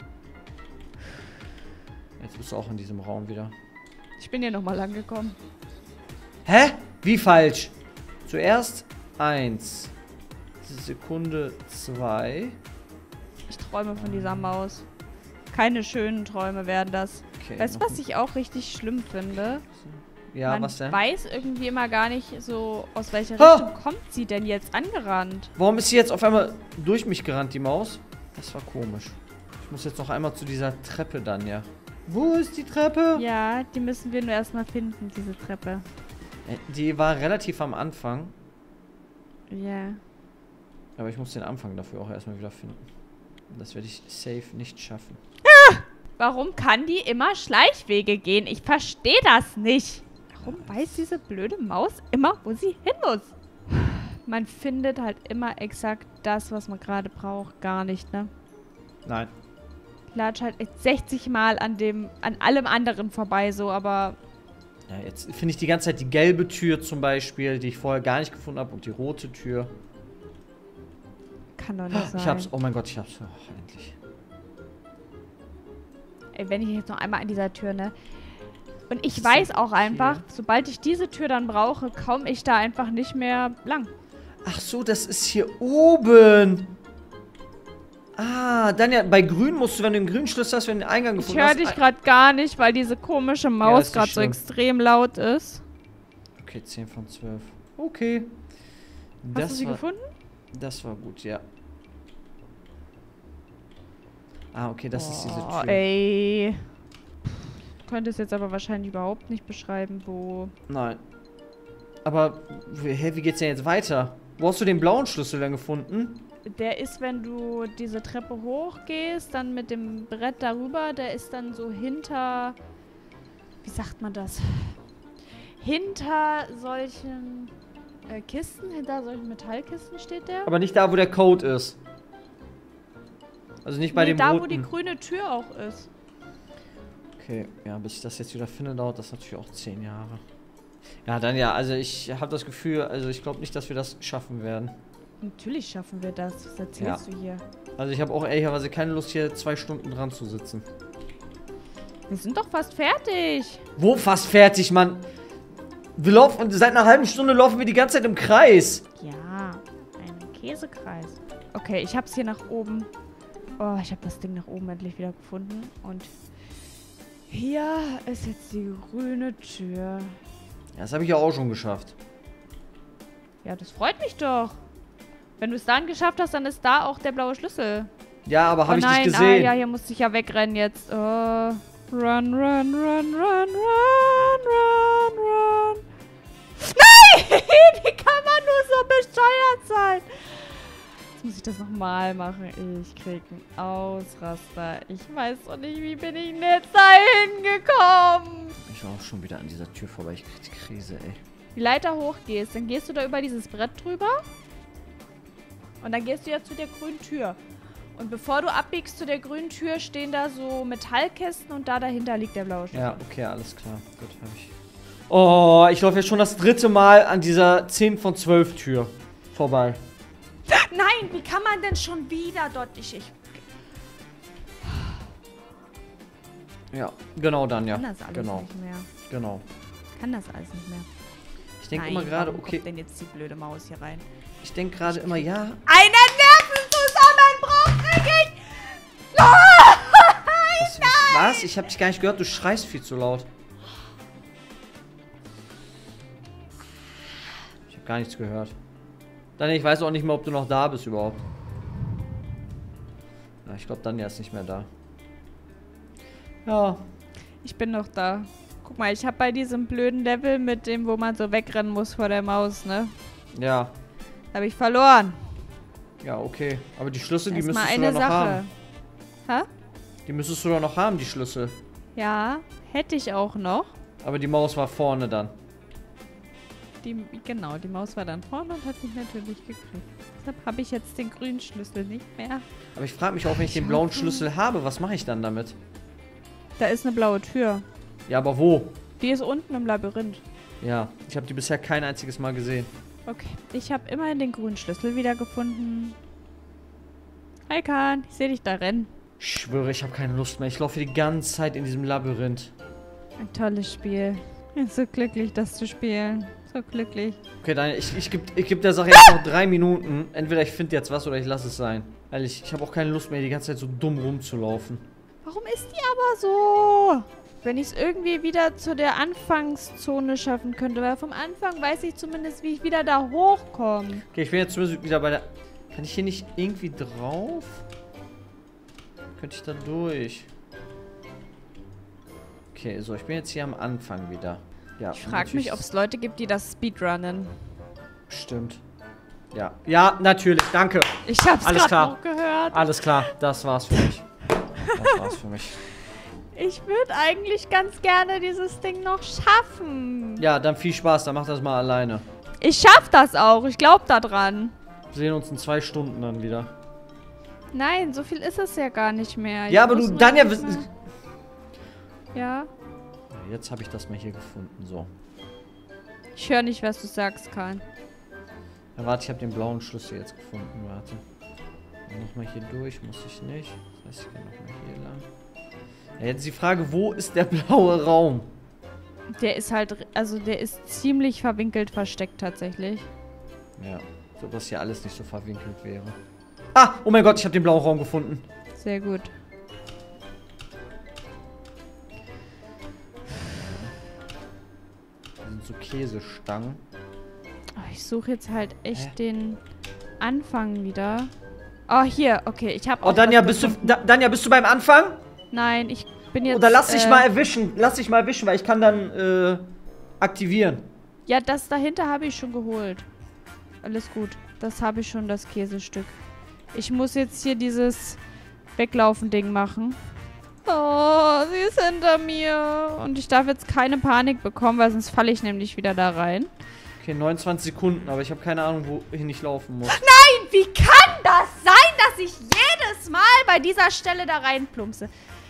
Jetzt bist du auch in diesem Raum wieder. Ich bin hier nochmal lang gekommen. Hä? Wie falsch? Zuerst 1. Sekunde 2. Ich träume von dieser Maus. Keine schönen Träume werden das. Okay, weißt du, was ich auch richtig schlimm finde? Ja, was denn? Man weiß irgendwie immer gar nicht so, aus welcher Richtung kommt sie denn jetzt angerannt. Warum ist sie jetzt auf einmal durch mich gerannt, die Maus? Das war komisch. Ich muss jetzt noch einmal zu dieser Treppe dann, ja. Wo ist die Treppe? Ja, die müssen wir nur erstmal finden, diese Treppe. Die war relativ am Anfang. Ja. Aber ich muss den Anfang dafür auch erstmal wieder finden. Das werde ich safe nicht schaffen. Warum kann die immer Schleichwege gehen? Ich verstehe das nicht. Warum weiß diese blöde Maus immer, wo sie hin muss? Man findet halt immer exakt das, was man gerade braucht, gar nicht, ne? Nein. Ich latsche halt echt 60 Mal an allem anderen vorbei, so, aber... Ja, jetzt finde ich die ganze Zeit die gelbe Tür zum Beispiel, die ich vorher gar nicht gefunden habe, und die rote Tür. Kann doch nicht sein. Ich hab's, oh mein Gott, ich hab's. Oh, endlich. Ey, wenn ich jetzt noch einmal an dieser Tür, ne? Und ich weiß auch einfach, sobald ich diese Tür dann brauche, komme ich da einfach nicht mehr lang. Ach so, das ist hier oben. Ah, dann ja, bei grün musst du, wenn du den grünen Schlüssel hast, wenn du den Eingang gefunden hast. Ich höre dich gerade gar nicht, weil diese komische Maus gerade so extrem laut ist. Okay, 10 von 12. Okay. Hast du sie gefunden? Das war gut, ja. Ah, okay, das ist diese Tür. Ey. Du könntest jetzt aber wahrscheinlich überhaupt nicht beschreiben, wo... Nein. Aber, hä, wie geht's denn jetzt weiter? Wo hast du den blauen Schlüssel denn gefunden? Der ist, wenn du diese Treppe hochgehst, dann mit dem Brett darüber, der ist dann so hinter... Wie sagt man das? Hinter solchen Kisten, hinter solchen Metallkisten steht der. Aber nicht da, wo der Code ist. Also nicht bei dem da, roten. wo die grüne Tür auch ist. Okay, ja, bis ich das jetzt wieder finde, dauert das natürlich auch 10 Jahre. Ja, dann ja, also ich habe das Gefühl, also ich glaube nicht, dass wir das schaffen werden. Natürlich schaffen wir das. Was erzählst du hier? Also ich habe auch ehrlicherweise keine Lust, hier 2 Stunden dran zu sitzen. Wir sind doch fast fertig. Wo fast fertig, Mann? Wir laufen, seit einer halben Stunde laufen wir die ganze Zeit im Kreis. Ja, ein Käsekreis. Okay, ich hab's hier nach oben. Oh, ich habe das Ding nach oben endlich wieder gefunden. Und hier ist jetzt die grüne Tür. Ja, das habe ich ja auch schon geschafft. Ja, das freut mich doch. Wenn du es dann geschafft hast, dann ist da auch der blaue Schlüssel. Ja, aber habe ich nicht gesehen. Ah, ja, hier musste ich ja wegrennen jetzt. Oh, run, run, run, run, run, run, run. Nein! Wie kann man nur so bescheuert sein? Jetzt muss ich das nochmal machen. Ich krieg einen Ausraster. Ich weiß doch nicht, wie bin ich denn jetzt dahin gekommen? Ich war auch schon wieder an dieser Tür vorbei. Ich krieg die Krise, ey. Die Leiter hochgehst, dann gehst du da über dieses Brett drüber. Und dann gehst du ja zu der grünen Tür. Und bevor du abbiegst zu der grünen Tür, stehen da so Metallkästen und da dahinter liegt der blaue Schlüssel. Ja, okay, alles klar. Gut, hab ich. Oh, ich laufe jetzt schon das 3. Mal an dieser 10 von 12 Tür vorbei. Nein, wie kann man denn schon wieder dort... Ja, genau dann, ja. Kann das alles nicht mehr. Genau. Kann das alles nicht mehr. Ich denke immer gerade, okay. Warum kommt denn jetzt die blöde Maus hier rein? Ich denke gerade immer, ja. Einen Nervenzusammenbruch krieg ich! Was? Ich habe dich gar nicht gehört. Du schreist viel zu laut. Ich habe gar nichts gehört. Dann, ich weiß auch nicht mehr, ob du noch da bist überhaupt. Ja, ich glaube, Danja ist nicht mehr da. Ja. Ich bin noch da. Guck mal, ich habe bei diesem blöden Level mit dem, wo man so wegrennen muss vor der Maus, ne? Ja. Habe ich verloren. Ja, okay. Aber die Schlüssel, die Erst mal müsstest du eine doch noch Sache. haben. Hä? Die müsstest du doch noch haben, die Schlüssel. Ja, hätte ich auch noch. Aber die Maus war vorne dann. Genau, die Maus war dann vorne und hat mich natürlich gekriegt. Deshalb habe ich jetzt den grünen Schlüssel nicht mehr. Aber ich frage mich auch, wenn ich den blauen Schlüssel habe, was mache ich dann damit? Da ist eine blaue Tür. Ja, aber wo? Die ist unten im Labyrinth. Ja, ich habe die bisher kein einziges Mal gesehen. Okay, ich habe immerhin den grünen Schlüssel wiedergefunden. Hi Kahn, ich sehe dich da rennen. Ich schwöre, ich habe keine Lust mehr. Ich laufe die ganze Zeit in diesem Labyrinth. Ein tolles Spiel. Ich bin so glücklich, das zu spielen. So glücklich. Okay, dann ich geb der Sache jetzt noch 3 Minuten. Entweder ich finde jetzt was oder ich lasse es sein. Ehrlich, ich habe auch keine Lust mehr, die ganze Zeit so dumm rumzulaufen. Warum ist die aber so? Wenn ich es irgendwie wieder zu der Anfangszone schaffen könnte. Weil vom Anfang weiß ich zumindest, wie ich wieder da hochkomme. Okay, ich bin jetzt zumindest wieder bei der... Kann ich hier nicht irgendwie drauf? Könnte ich da durch? Okay, so, ich bin jetzt hier am Anfang wieder. Ja, Ich frage mich, ob es Leute gibt, die das speedrunnen. Stimmt. Ja. Ja, natürlich. Danke. Ich hab's Alles gerade klar. noch gehört. Alles klar. Das war's für mich. Das war's für mich. Ich würde eigentlich ganz gerne dieses Ding noch schaffen. Ja, dann viel Spaß. Dann mach das mal alleine. Ich schaff das auch. Ich glaube da dran. Wir sehen uns in 2 Stunden dann wieder. Nein, so viel ist es ja gar nicht mehr. Ja, aber du, dann ja... Ja? Jetzt habe ich das mal hier gefunden, so. Ich höre nicht, was du sagst, Kahn. Ja, warte, ich habe den blauen Schlüssel jetzt gefunden, warte. Nochmal hier durch, muss ich nicht. Das heißt, ich kann nochmal hier lang. Ja, jetzt die Frage, wo ist der blaue Raum? Der ist halt, also der ist ziemlich verwinkelt versteckt tatsächlich. Ja, so dass hier alles nicht so verwinkelt wäre. Ah, oh mein Gott, ich habe den blauen Raum gefunden. Sehr gut. Das sind so Käsestangen. Oh, ich suche jetzt halt echt den Anfang wieder. Oh, hier, okay, ich habe Oh, Danja, bist du beim Anfang? Nein, ich bin jetzt... Oder lass dich mal erwischen. Lass dich mal erwischen, weil ich kann dann aktivieren. Ja, das dahinter habe ich schon geholt. Alles gut. Das habe ich schon, das Käsestück. Ich muss jetzt hier dieses Weglaufen-Ding machen. Oh, sie ist hinter mir. Und ich darf jetzt keine Panik bekommen, weil sonst falle ich nämlich wieder da rein. Okay, 29 Sekunden, aber ich habe keine Ahnung, wohin ich laufen muss. Nein, wie kann das sein, dass ich jedes Mal bei dieser Stelle da reinplumpse?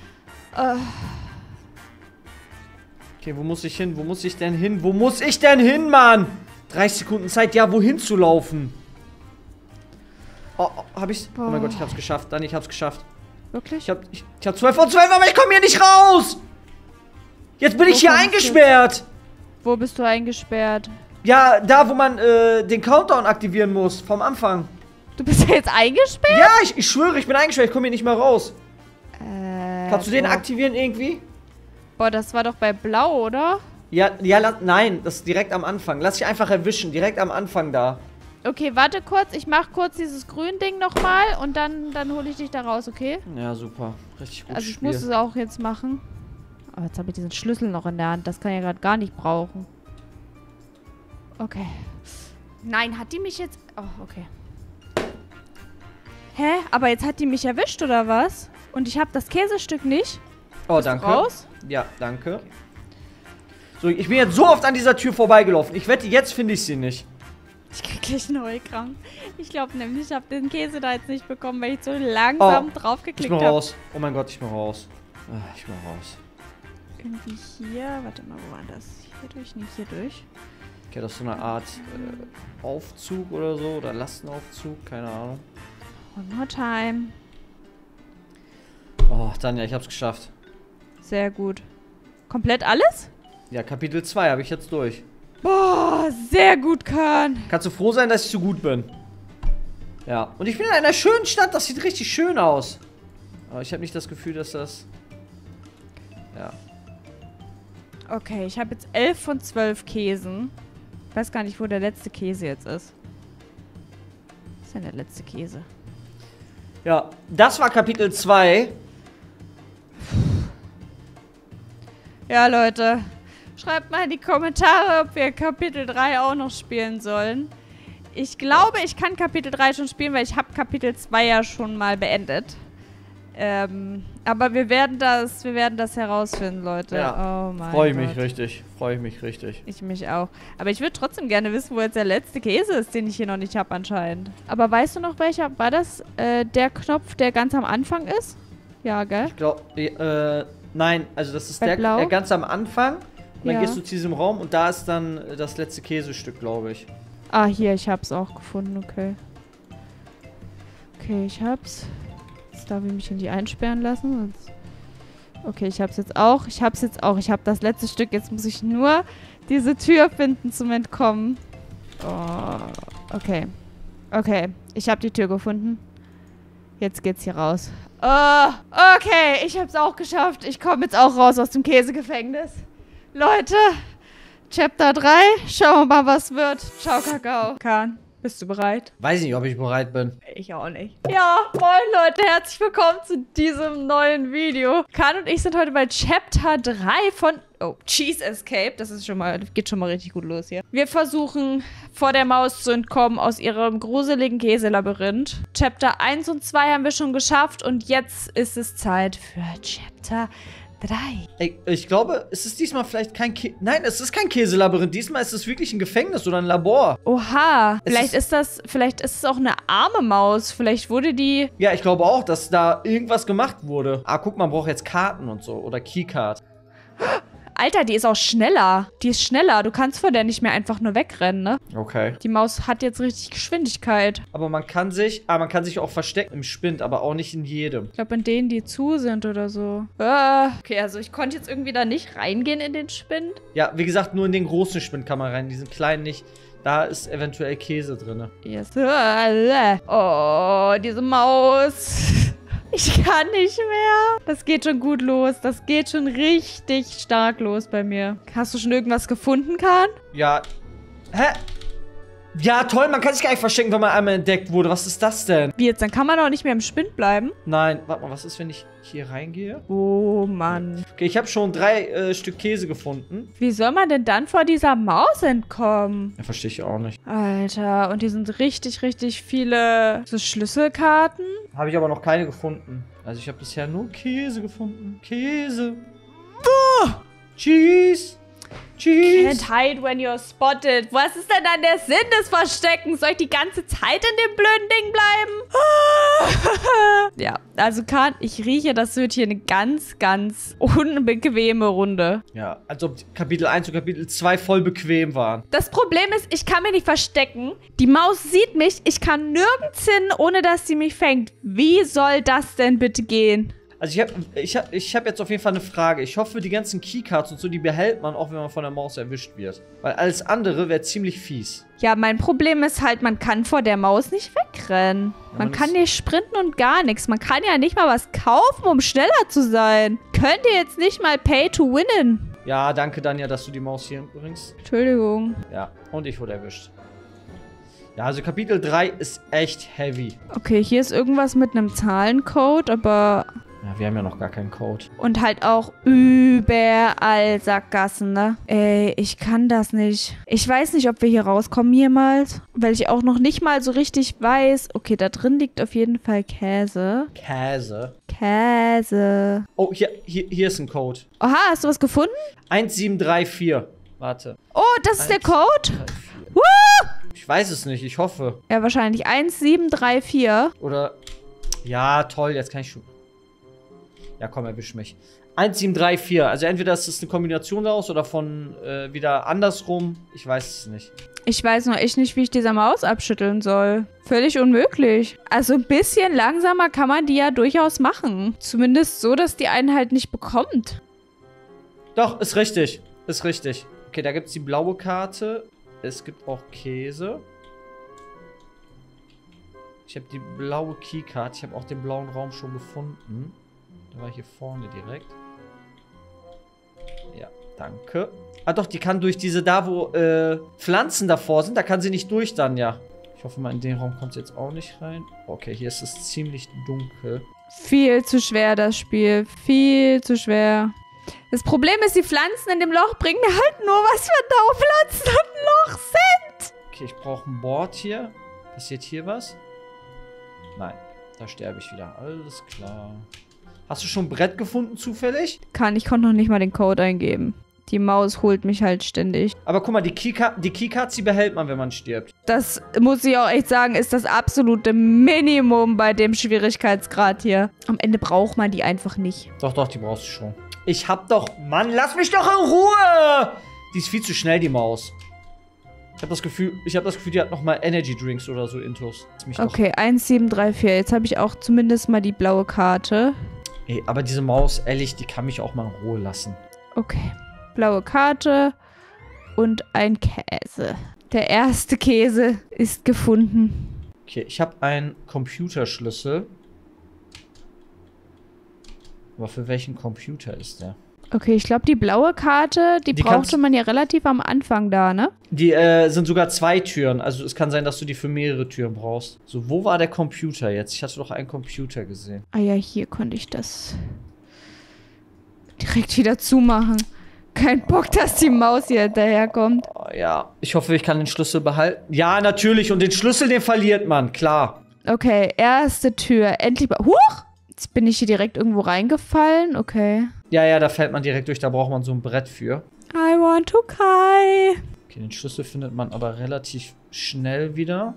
Okay, wo muss ich hin? Wo muss ich denn hin? Wo muss ich denn hin, Mann? 30 Sekunden Zeit, ja, wohin zu laufen? Oh, hab ich's? Oh mein Gott, ich hab's geschafft. Dann, ich hab's geschafft. Wirklich? Ich hab 12 von 12, aber ich komme hier nicht raus! Jetzt bin ich hier eingesperrt! Wo bist du eingesperrt? Ja, da, wo man den Countdown aktivieren muss, vom Anfang. Du bist ja jetzt eingesperrt? Ja, ich schwöre, ich bin eingesperrt, ich komme hier nicht mehr raus. Kannst du den aktivieren irgendwie? Boah, das war doch bei Blau, oder? Ja, nein, das ist direkt am Anfang. Lass dich einfach erwischen, direkt am Anfang da. Okay, warte kurz, ich mach kurz dieses grüne Ding nochmal und dann hole ich dich da raus, okay? Ja, super. Richtig gut. Also ich muss es auch jetzt machen. Aber jetzt habe ich diesen Schlüssel noch in der Hand, das kann ich ja gerade gar nicht brauchen. Okay. Nein, hat die mich jetzt... Oh, okay. Hä? Aber jetzt hat die mich erwischt, oder was? Und ich habe das Käsestück nicht? Oh, Bist danke. du raus? Ja, danke. Okay. So, ich bin jetzt so oft an dieser Tür vorbeigelaufen. Ich wette, jetzt finde ich sie nicht. Ich krieg gleich Neukrank. Ich glaube nämlich, ich habe den Käse da jetzt nicht bekommen, weil ich so langsam drauf geklickt habe. Ich bin raus. Oh mein Gott, ich bin raus. Ich bin raus. Irgendwie hier. Warte mal, wo war das? Hier durch? Nicht hier durch. Okay, das ist so eine Art Aufzug oder so. Oder Lastenaufzug. Keine Ahnung. One more time. Oh, Danja, ich hab's geschafft. Sehr gut. Komplett alles? Ja, Kapitel 2 habe ich jetzt durch. Boah, sehr gut, Kahn. Kannst du froh sein, dass ich so gut bin? Ja. Und ich bin in einer schönen Stadt. Das sieht richtig schön aus. Aber ich habe nicht das Gefühl, dass das... Ja. Okay, ich habe jetzt 11 von 12 Käsen. Ich weiß gar nicht, wo der letzte Käse jetzt ist. Was ist denn der letzte Käse? Ja, das war Kapitel 2. Ja, Leute. Schreibt mal in die Kommentare, ob wir Kapitel 3 auch noch spielen sollen. Ich glaube, ich kann Kapitel 3 schon spielen, weil ich habe Kapitel 2 ja schon mal beendet. Aber wir werden das herausfinden, Leute. Ja, oh mein Freue ich mich richtig. Freue ich mich richtig. Ich mich auch. Aber ich würde trotzdem gerne wissen, wo jetzt der letzte Käse ist, den ich hier noch nicht habe anscheinend. Aber weißt du noch, welcher? War das der Knopf, der ganz am Anfang ist? Ja, gell? Ich glaube, nein, also das ist der ganz am Anfang. Und dann gehst du zu diesem Raum und da ist dann das letzte Käsestück, glaube ich. Ah, hier, ich hab's auch gefunden, okay. Okay, ich hab's. Jetzt darf ich mich in die einsperren lassen. Okay, ich hab's jetzt auch. Ich hab das letzte Stück. Jetzt muss ich nur diese Tür finden zum Entkommen. Oh, okay. Okay, ich habe die Tür gefunden. Jetzt geht's hier raus. Oh, okay, ich hab's auch geschafft. Ich komme jetzt auch raus aus dem Käsegefängnis. Leute, Chapter 3. Schauen wir mal, was wird. Ciao, Kakao. Kahn, bist du bereit? Weiß nicht, ob ich bereit bin. Ich auch nicht. Ja, moin Leute, herzlich willkommen zu diesem neuen Video. Kahn und ich sind heute bei Chapter 3 von... Oh, Cheese Escape. Das ist geht schon mal richtig gut los hier. Wir versuchen, vor der Maus zu entkommen aus ihrem gruseligen Käselabyrinth. Chapter 1 und 2 haben wir schon geschafft und jetzt ist es Zeit für Chapter 3. Ey, ich glaube, es ist diesmal vielleicht kein Nein, es ist kein Käselabyrinth. Diesmal ist es wirklich ein Gefängnis oder ein Labor. Oha. Vielleicht ist es auch eine arme Maus. Vielleicht wurde die... Ja, ich glaube auch, dass da irgendwas gemacht wurde. Ah, guck, man braucht jetzt Karten und so. Oder Keycard. Alter, die ist auch schneller. Die ist schneller. Du kannst vor der nicht mehr einfach nur wegrennen, ne? Okay. Die Maus hat jetzt richtig Geschwindigkeit. Aber man kann sich auch verstecken im Spind, aber auch nicht in jedem. Ich glaube, in denen, die zu sind oder so. Okay, also ich konnte jetzt irgendwie da nicht reingehen in den Spind. Ja, wie gesagt, nur in den großen Spind kann man rein, in diesen kleinen nicht. Da ist eventuell Käse drin. Yes. Oh, diese Maus. Ich kann nicht mehr. Das geht schon gut los. Das geht schon richtig stark los bei mir. Hast du schon irgendwas gefunden, Kahn? Ja. Hä? Ja, toll, man kann sich gar nicht verstecken, wenn man einmal entdeckt wurde. Was ist das denn? Wie jetzt? Dann kann man doch nicht mehr im Spind bleiben. Nein, warte mal, was ist, wenn ich hier reingehe? Oh, Mann. Okay, ich habe schon 3 Stück Käse gefunden. Wie soll man denn dann vor dieser Maus entkommen? Ja, verstehe ich auch nicht. Alter, und hier sind richtig, richtig viele so Schlüsselkarten. Habe ich aber noch keine gefunden. Also ich habe bisher nur Käse gefunden. Käse. Cheese. Cheese. Can't hide when you're spotted. Was ist denn dann der Sinn des Versteckens? Soll ich die ganze Zeit in dem blöden Ding bleiben? Ja, also Kahn, ich rieche, das wird hier eine ganz, ganz unbequeme Runde. Ja, als ob Kapitel 1 und Kapitel 2 voll bequem waren. Das Problem ist, ich kann mich nicht verstecken. Die Maus sieht mich. Ich kann nirgends hin, ohne dass sie mich fängt. Wie soll das denn bitte gehen? Also ich hab jetzt auf jeden Fall eine Frage. Ich hoffe, die ganzen Keycards und so, die behält man, auch wenn man von der Maus erwischt wird. Weil alles andere wäre ziemlich fies. Ja, mein Problem ist halt, man kann vor der Maus nicht wegrennen. Ja, man kann nicht sprinten und gar nichts. Man kann ja nicht mal was kaufen, um schneller zu sein. Könnt ihr jetzt nicht mal Pay to Winnen? Ja, danke, Danja, dass du die Maus hier bringst. Entschuldigung. Ja, und ich wurde erwischt. Ja, also Kapitel 3 ist echt heavy. Okay, hier ist irgendwas mit einem Zahlencode, aber... Ja, wir haben ja noch gar keinen Code. Und halt auch überall Sackgassen, ne? Ey, ich kann das nicht. Ich weiß nicht, ob wir hier rauskommen jemals. Weil ich auch noch nicht mal so richtig weiß. Okay, da drin liegt auf jeden Fall Käse. Käse? Käse. Oh, hier ist ein Code. Oha, hast du was gefunden? 1734. Warte. Oh, das ist der Code? 1734. Woo! Ich weiß es nicht, ich hoffe. Ja, wahrscheinlich 1734. Oder... Ja, toll, jetzt kann ich schon... Ja, komm, erwisch mich. 1734. Also entweder ist es eine Kombination daraus oder von wieder andersrum. Ich weiß es nicht. Ich weiß noch echt nicht, wie ich diese Maus abschütteln soll. Völlig unmöglich. Also ein bisschen langsamer kann man die ja durchaus machen. Zumindest so, dass die einen halt nicht bekommt. Doch, ist richtig. Ist richtig. Okay, da gibt es die blaue Karte. Es gibt auch Käse. Ich habe die blaue Keycard. Ich habe auch den blauen Raum schon gefunden. Der war hier vorne direkt. Ja, danke. Ah doch, die kann durch diese, da wo Pflanzen davor sind, da kann sie nicht durch dann, ja. Ich hoffe mal, in den Raum kommt sie jetzt auch nicht rein. Okay, hier ist es ziemlich dunkel. Viel zu schwer, das Spiel. Viel zu schwer. Das Problem ist, die Pflanzen in dem Loch bringen mir halt nur was, wenn da auch Pflanzen im Loch sind. Okay, ich brauche ein Board hier. Passiert hier was? Nein, da sterbe ich wieder. Alles klar. Hast du schon ein Brett gefunden, zufällig? Ich konnte noch nicht mal den Code eingeben. Die Maus holt mich halt ständig. Aber guck mal, die Keycards, die behält man, wenn man stirbt. Das, muss ich auch echt sagen, ist das absolute Minimum bei dem Schwierigkeitsgrad hier. Am Ende braucht man die einfach nicht. Doch, doch, die brauchst du schon. Ich hab doch... Mann, lass mich doch in Ruhe! Die ist viel zu schnell, die Maus. Ich hab das Gefühl, die hat nochmal Energy Drinks oder so intus. Okay, 1734. Jetzt habe ich auch zumindest mal die blaue Karte. Ey, aber diese Maus, ehrlich, die kann mich auch mal in Ruhe lassen. Okay. Blaue Karte und ein Käse. Der erste Käse ist gefunden. Okay, ich habe einen Computerschlüssel. Aber für welchen Computer ist der? Okay, ich glaube, die blaue Karte, die brauchte man ja relativ am Anfang da, ne? Die sind sogar 2 Türen. Also es kann sein, dass du die für mehrere Türen brauchst. So, wo war der Computer jetzt? Ich hatte doch einen Computer gesehen. Ah ja, hier konnte ich das direkt wieder zumachen. Kein Bock, dass die Maus hier hinterherkommt. Oh, ja, ich hoffe, ich kann den Schlüssel behalten. Ja, natürlich. Und den Schlüssel, den verliert man, klar. Okay, erste Tür. Endlich mal. Huch! Jetzt bin ich hier direkt irgendwo reingefallen. Okay. Ja, da fällt man direkt durch. Da braucht man so ein Brett für. I want to Kai. Okay, den Schlüssel findet man aber relativ schnell wieder.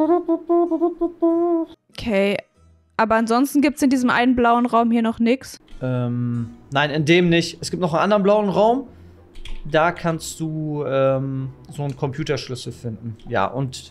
Okay. Aber ansonsten gibt es in diesem einen blauen Raum hier noch nichts. Nein, in dem nicht. Es gibt noch einen anderen blauen Raum. Da kannst du so einen Computerschlüssel finden. Ja, und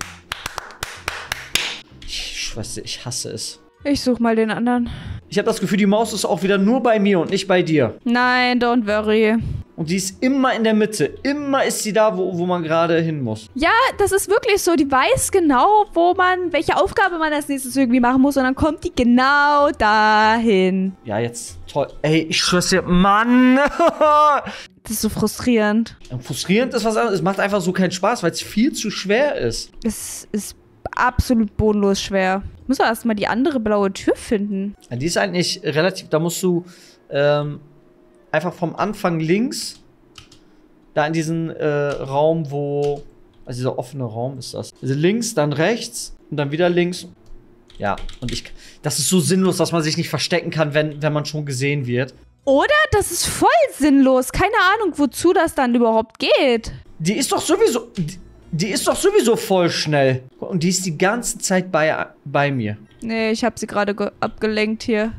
ich weiß nicht, ich hasse es. Ich suche mal den anderen. Ich habe das Gefühl, die Maus ist auch wieder nur bei mir und nicht bei dir. Nein, don't worry. Und die ist immer in der Mitte. Immer ist sie da, wo man gerade hin muss. Ja, das ist wirklich so. Die weiß genau, welche Aufgabe man als nächstes irgendwie machen muss. Und dann kommt die genau dahin. Ja, jetzt toll. Ey, ich schwör's dir, Mann. Das ist so frustrierend. Frustrierend ist was anderes. Es macht einfach so keinen Spaß, weil es viel zu schwer ist. Es ist absolut bodenlos schwer. Ich muss erstmal die andere blaue Tür finden. Ja, die ist eigentlich relativ, da musst du einfach vom Anfang links, da in diesen Raum, also dieser offene Raum ist das. Also links, dann rechts und dann wieder links. Ja, und das ist so sinnlos, dass man sich nicht verstecken kann, wenn man schon gesehen wird. Oder? Das ist voll sinnlos. Keine Ahnung, wozu das dann überhaupt geht. Die ist doch sowieso voll schnell. Und die ist die ganze Zeit bei mir. Nee, ich habe sie gerade abgelenkt hier.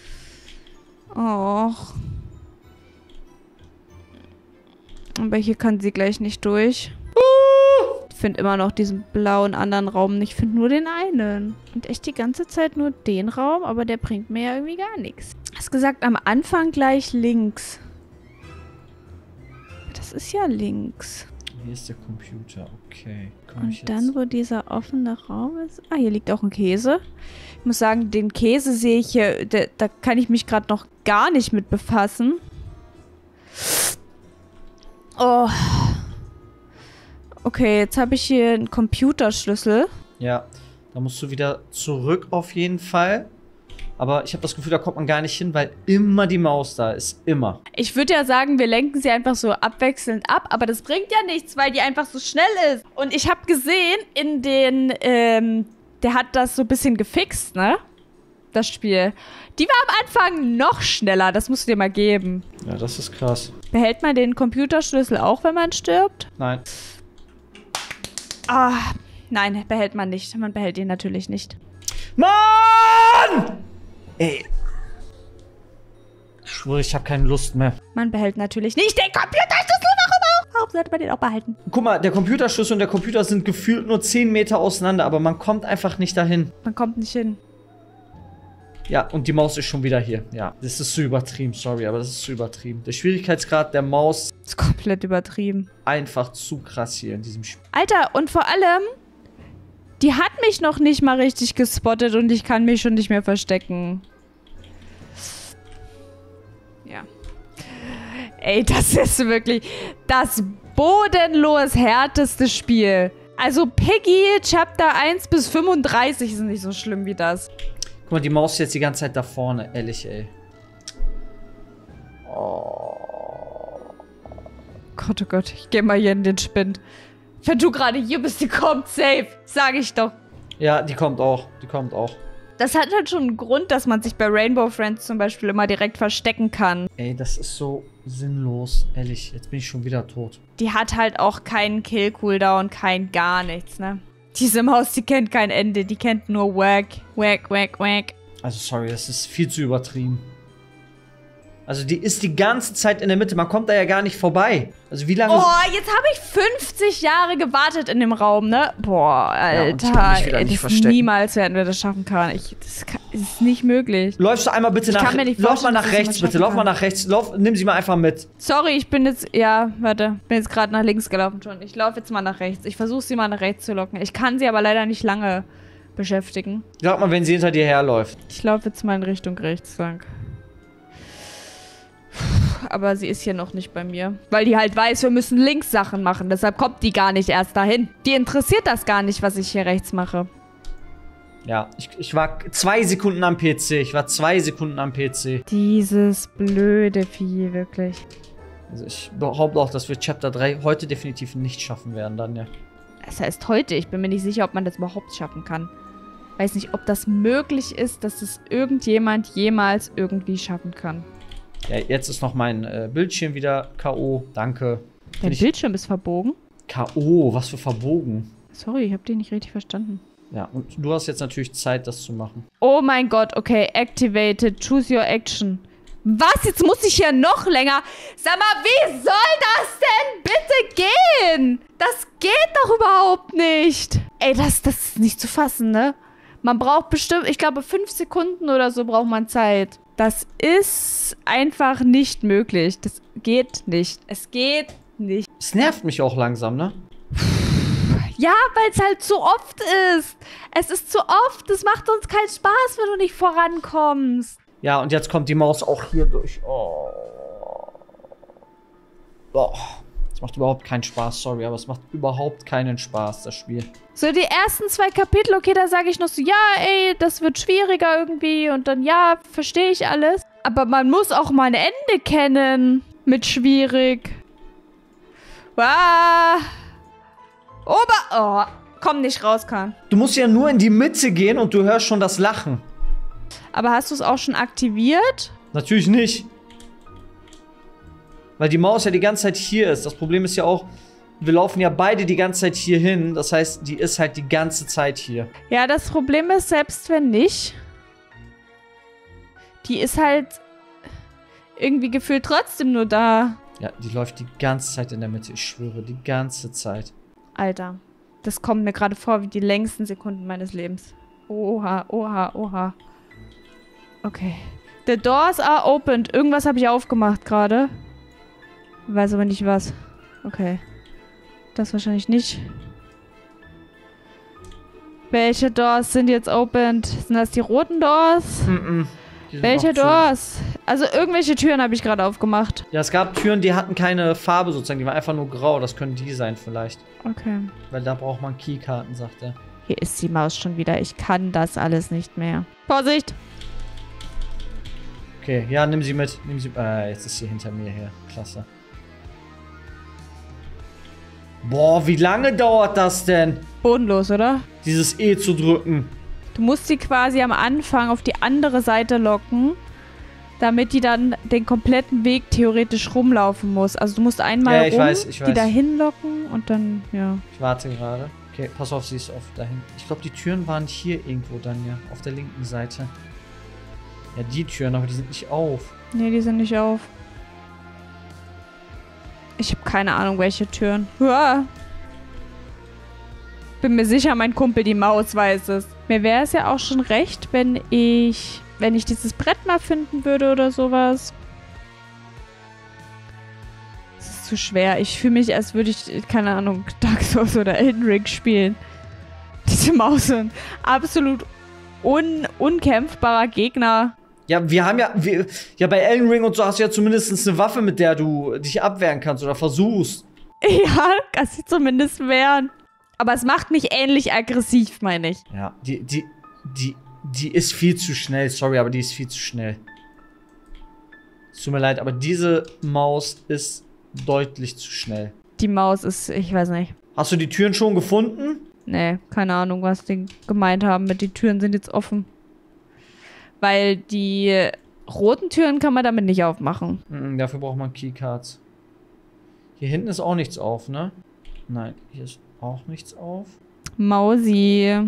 Och. Aber hier kann sie gleich nicht durch. Ich finde immer noch diesen blauen anderen Raum nicht. Ich finde nur den einen. Und echt die ganze Zeit nur den Raum, aber der bringt mir ja irgendwie gar nichts. Hast gesagt, am Anfang gleich links. Das ist ja links. Hier ist der Computer, okay. Und dann, wo dieser offene Raum ist... Ah, hier liegt auch ein Käse. Ich muss sagen, den Käse sehe ich hier... Da kann ich mich gerade noch gar nicht mit befassen. Oh. Okay, jetzt habe ich hier einen Computerschlüssel. Ja, da musst du wieder zurück auf jeden Fall. Aber ich habe das Gefühl, da kommt man gar nicht hin, weil immer die Maus da ist. Immer. Ich würde ja sagen, wir lenken sie einfach so abwechselnd ab, aber das bringt ja nichts, weil die einfach so schnell ist. Und ich habe gesehen, der hat das so ein bisschen gefixt, ne? Das Spiel. Die war am Anfang noch schneller, das musst du dir mal geben. Ja, das ist krass. Behält man den Computerschlüssel auch, wenn man stirbt? Nein. Ah, nein, behält man nicht. Man behält ihn natürlich nicht. Mann! Ey. Ich schwöre, ich habe keine Lust mehr. Man behält natürlich nicht den Computerschlüssel. Warum auch? Warum sollte man den auch behalten? Guck mal, der Computerschlüssel und der Computer sind gefühlt nur 10 Meter auseinander, aber man kommt einfach nicht dahin. Man kommt nicht hin. Ja, und die Maus ist schon wieder hier. Ja, das ist zu übertrieben, sorry, aber das ist zu übertrieben. Der Schwierigkeitsgrad der Maus ist komplett übertrieben. Einfach zu krass hier in diesem Spiel. Alter, und vor allem, die hat mich noch nicht mal richtig gespottet und ich kann mich schon nicht mehr verstecken. Ja. Ey, das ist wirklich das bodenlos härteste Spiel. Also Piggy Chapter 1 bis 35 sind nicht so schlimm wie das. Guck mal, die Maus ist jetzt die ganze Zeit da vorne. Ehrlich, ey. Oh. Gott, oh Gott. Ich geh mal hier in den Spind. Wenn du gerade hier bist, die kommt safe. Sag ich doch. Ja, die kommt auch. Die kommt auch. Das hat halt schon einen Grund, dass man sich bei Rainbow Friends zum Beispiel immer direkt verstecken kann. Ey, das ist so sinnlos. Ehrlich, jetzt bin ich schon wieder tot. Die hat halt auch keinen Kill-Cooldown, kein gar nichts, ne? Diese Maus, die kennt kein Ende. Die kennt nur Whack, Whack, Whack, Whack. Also sorry, das ist viel zu übertrieben. Also die ist die ganze Zeit in der Mitte. Man kommt da ja gar nicht vorbei. Also wie lange... Oh, jetzt habe ich 50 Jahre gewartet in dem Raum, ne? Boah, Alter. Ja, und ich kann mich wieder nicht verstecken. Niemals werden wir das schaffen können. Das ist nicht möglich. Läufst du einmal bitte nach... Lauf mal nach rechts, bitte. Lauf mal nach rechts. Nimm sie mal einfach mit. Sorry, ich bin jetzt... Ja, warte. Bin jetzt gerade nach links gelaufen schon. Ich laufe jetzt mal nach rechts. Ich versuche sie mal nach rechts zu locken. Ich kann sie aber leider nicht lange beschäftigen. Sag mal, wenn sie hinter dir herläuft. Ich laufe jetzt mal in Richtung rechts lang. Aber sie ist hier noch nicht bei mir. Weil die halt weiß, wir müssen links Sachen machen. Deshalb kommt die gar nicht erst dahin. Die interessiert das gar nicht, was ich hier rechts mache. Ja, ich war 2 Sekunden am PC. Ich war 2 Sekunden am PC. Dieses blöde Vieh, wirklich. Also ich behaupte auch, dass wir Chapter 3 heute definitiv nicht schaffen werden dann, ja. Das heißt heute. Ich bin mir nicht sicher, ob man das überhaupt schaffen kann. Weiß nicht, ob das möglich ist, dass es irgendjemand jemals irgendwie schaffen kann. Ja, jetzt ist noch mein Bildschirm wieder K.O. Danke. Dein Bildschirm ist verbogen? K.O., was für verbogen. Sorry, ich habe den nicht richtig verstanden. Ja, und du hast jetzt natürlich Zeit, das zu machen. Oh mein Gott, okay, activated, choose your action. Was? Jetzt muss ich hier noch länger... Sag mal, wie soll das denn bitte gehen? Das geht doch überhaupt nicht. Ey, das ist nicht zu fassen, ne? Man braucht bestimmt, ich glaube, 5 Sekunden oder so braucht man Zeit. Das ist einfach nicht möglich. Das geht nicht. Es geht nicht. Es nervt mich auch langsam, ne? Ja, weil es halt zu oft ist. Es ist zu oft. Es macht uns keinen Spaß, wenn du nicht vorankommst. Ja, und jetzt kommt die Maus auch hier durch. Oh. Oh. Es macht überhaupt keinen Spaß, sorry, aber es macht überhaupt keinen Spaß, das Spiel. So, die ersten 2 Kapitel, okay, da sage ich noch so, ja, ey, das wird schwieriger irgendwie. Und dann, ja, verstehe ich alles. Aber man muss auch mal ein Ende kennen mit schwierig. Ah. Oh, komm nicht raus, Kahn. Du musst ja nur in die Mitte gehen und du hörst schon das Lachen. Aber hast du es auch schon aktiviert? Natürlich nicht. Weil die Maus ja die ganze Zeit hier ist. Das Problem ist ja auch, wir laufen ja beide die ganze Zeit hier hin. Das heißt, die ist halt die ganze Zeit hier. Ja, das Problem ist, selbst wenn nicht, die ist halt irgendwie gefühlt trotzdem nur da. Ja, die läuft die ganze Zeit in der Mitte. Ich schwöre, die ganze Zeit. Alter, das kommt mir gerade vor wie die längsten Sekunden meines Lebens. Oha, oha, oha. Okay. The doors are opened. Irgendwas habe ich aufgemacht gerade. Weiß aber nicht was. Okay. Das wahrscheinlich nicht. Welche Doors sind jetzt opened? Sind das die roten Doors? Welche Doors? Also irgendwelche Türen habe ich gerade aufgemacht. Ja, es gab Türen, die hatten keine Farbe sozusagen. Die waren einfach nur grau. Das können die sein vielleicht. Okay. Weil da braucht man Keykarten, sagt er. Hier ist die Maus schon wieder. Ich kann das alles nicht mehr. Vorsicht! Okay, ja, nimm sie mit. Nimm sie. Jetzt ist sie hinter mir her. Klasse. Boah, wie lange dauert das denn? Bodenlos, oder? Dieses E zu drücken. Du musst sie quasi am Anfang auf die andere Seite locken, damit die dann den kompletten Weg theoretisch rumlaufen muss. Also du musst einmal die da hinlocken und dann, ja. Ich warte gerade. Okay, pass auf, sie ist auf dahin. Ich glaube, die Türen waren hier irgendwo dann, ja. Auf der linken Seite. Ja, die Türen, aber die sind nicht auf. Nee, die sind nicht auf. Ich habe keine Ahnung, welche Türen. Uah. Bin mir sicher, mein Kumpel, die Maus, weiß es. Mir wäre es ja auch schon recht, wenn ich dieses Brett mal finden würde oder sowas. Es ist zu schwer. Ich fühle mich, als würde ich, keine Ahnung, Dark Souls oder Elden Ring spielen. Diese Maus sind absolut unkämpfbarer Gegner. Ja, wir haben ja, bei Elden Ring und so hast du ja zumindest eine Waffe, mit der du dich abwehren kannst oder versuchst. Ja, kannst du zumindest wehren. Aber es macht mich ähnlich aggressiv, meine ich. Ja, die ist viel zu schnell. Sorry, aber die ist viel zu schnell. Es tut mir leid, aber diese Maus ist deutlich zu schnell. Die Maus ist, ich weiß nicht. Hast du die Türen schon gefunden? Nee, keine Ahnung, was die gemeint haben mit die Türen sind jetzt offen. Weil die roten Türen kann man damit nicht aufmachen. Dafür braucht man Keycards. Hier hinten ist auch nichts auf, ne? Nein, hier ist auch nichts auf. Mausi.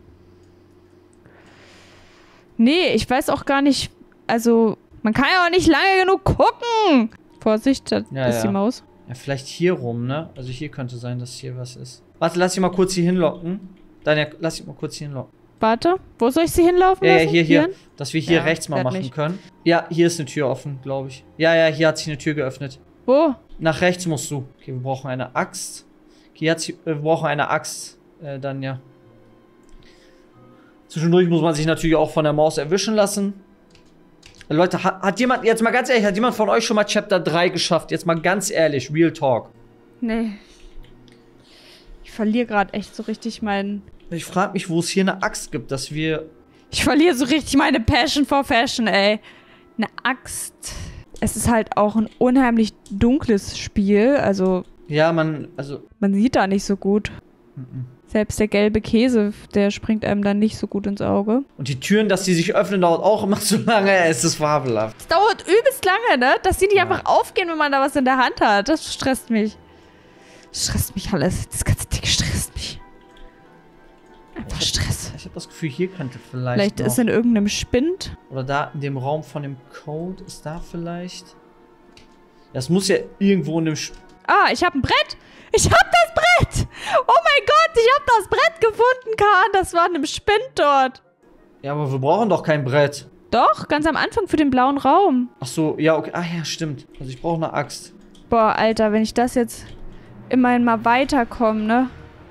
Nee, ich weiß auch gar nicht. Also, man kann ja auch nicht lange genug gucken. Vorsicht, das ist die Maus. Ja, vielleicht hier rum, ne? Also hier könnte sein, dass hier was ist. Warte, lass dich mal kurz hier hinlocken. Daniel, lass dich mal kurz hier hinlocken. Warte, wo soll ich sie hinlaufen lassen? Ja, hier. Dass wir hier rechts mal machen können. Ja, hier ist eine Tür offen, glaube ich. Ja, hier hat sich eine Tür geöffnet. Wo? Nach rechts musst du. Okay, wir brauchen eine Axt. Okay, wir brauchen eine Axt, dann ja. Zwischendurch muss man sich natürlich auch von der Maus erwischen lassen. Leute, hat jemand, jetzt mal ganz ehrlich, hat jemand von euch schon mal Chapter 3 geschafft? Jetzt mal ganz ehrlich, Real Talk. Nee. Ich verliere gerade echt so richtig meinen... Ich frage mich, wo es hier eine Axt gibt, dass wir... Ich verliere so richtig meine Passion for Fashion, ey. Eine Axt. Es ist halt auch ein unheimlich dunkles Spiel, also... Ja, Man sieht da nicht so gut. Selbst der gelbe Käse, der springt einem dann nicht so gut ins Auge. Und die Türen, dass die sich öffnen, dauert auch immer so lange. Es ist fabelhaft. Es dauert übelst lange, ne? Dass die nicht einfach aufgehen, wenn man da was in der Hand hat. Das stresst mich. Das stresst mich alles. Das ganze Ding stresst mich. Einfach Stress. Ich habe das Gefühl, hier könnte vielleicht ist in irgendeinem Spind. Oder da in dem Raum von dem Code. Ist da vielleicht... Das muss ja irgendwo in dem... Ah, ich habe ein Brett. Ich habe das Brett. Oh mein Gott, ich habe das Brett gefunden, Kahn. Das war in einem Spind dort. Ja, aber wir brauchen doch kein Brett. Doch, ganz am Anfang für den blauen Raum. Ach so, ja, okay. Ah ja, stimmt. Also ich brauche eine Axt. Boah, Alter, wenn ich das jetzt immerhin mal weiterkomme, ne?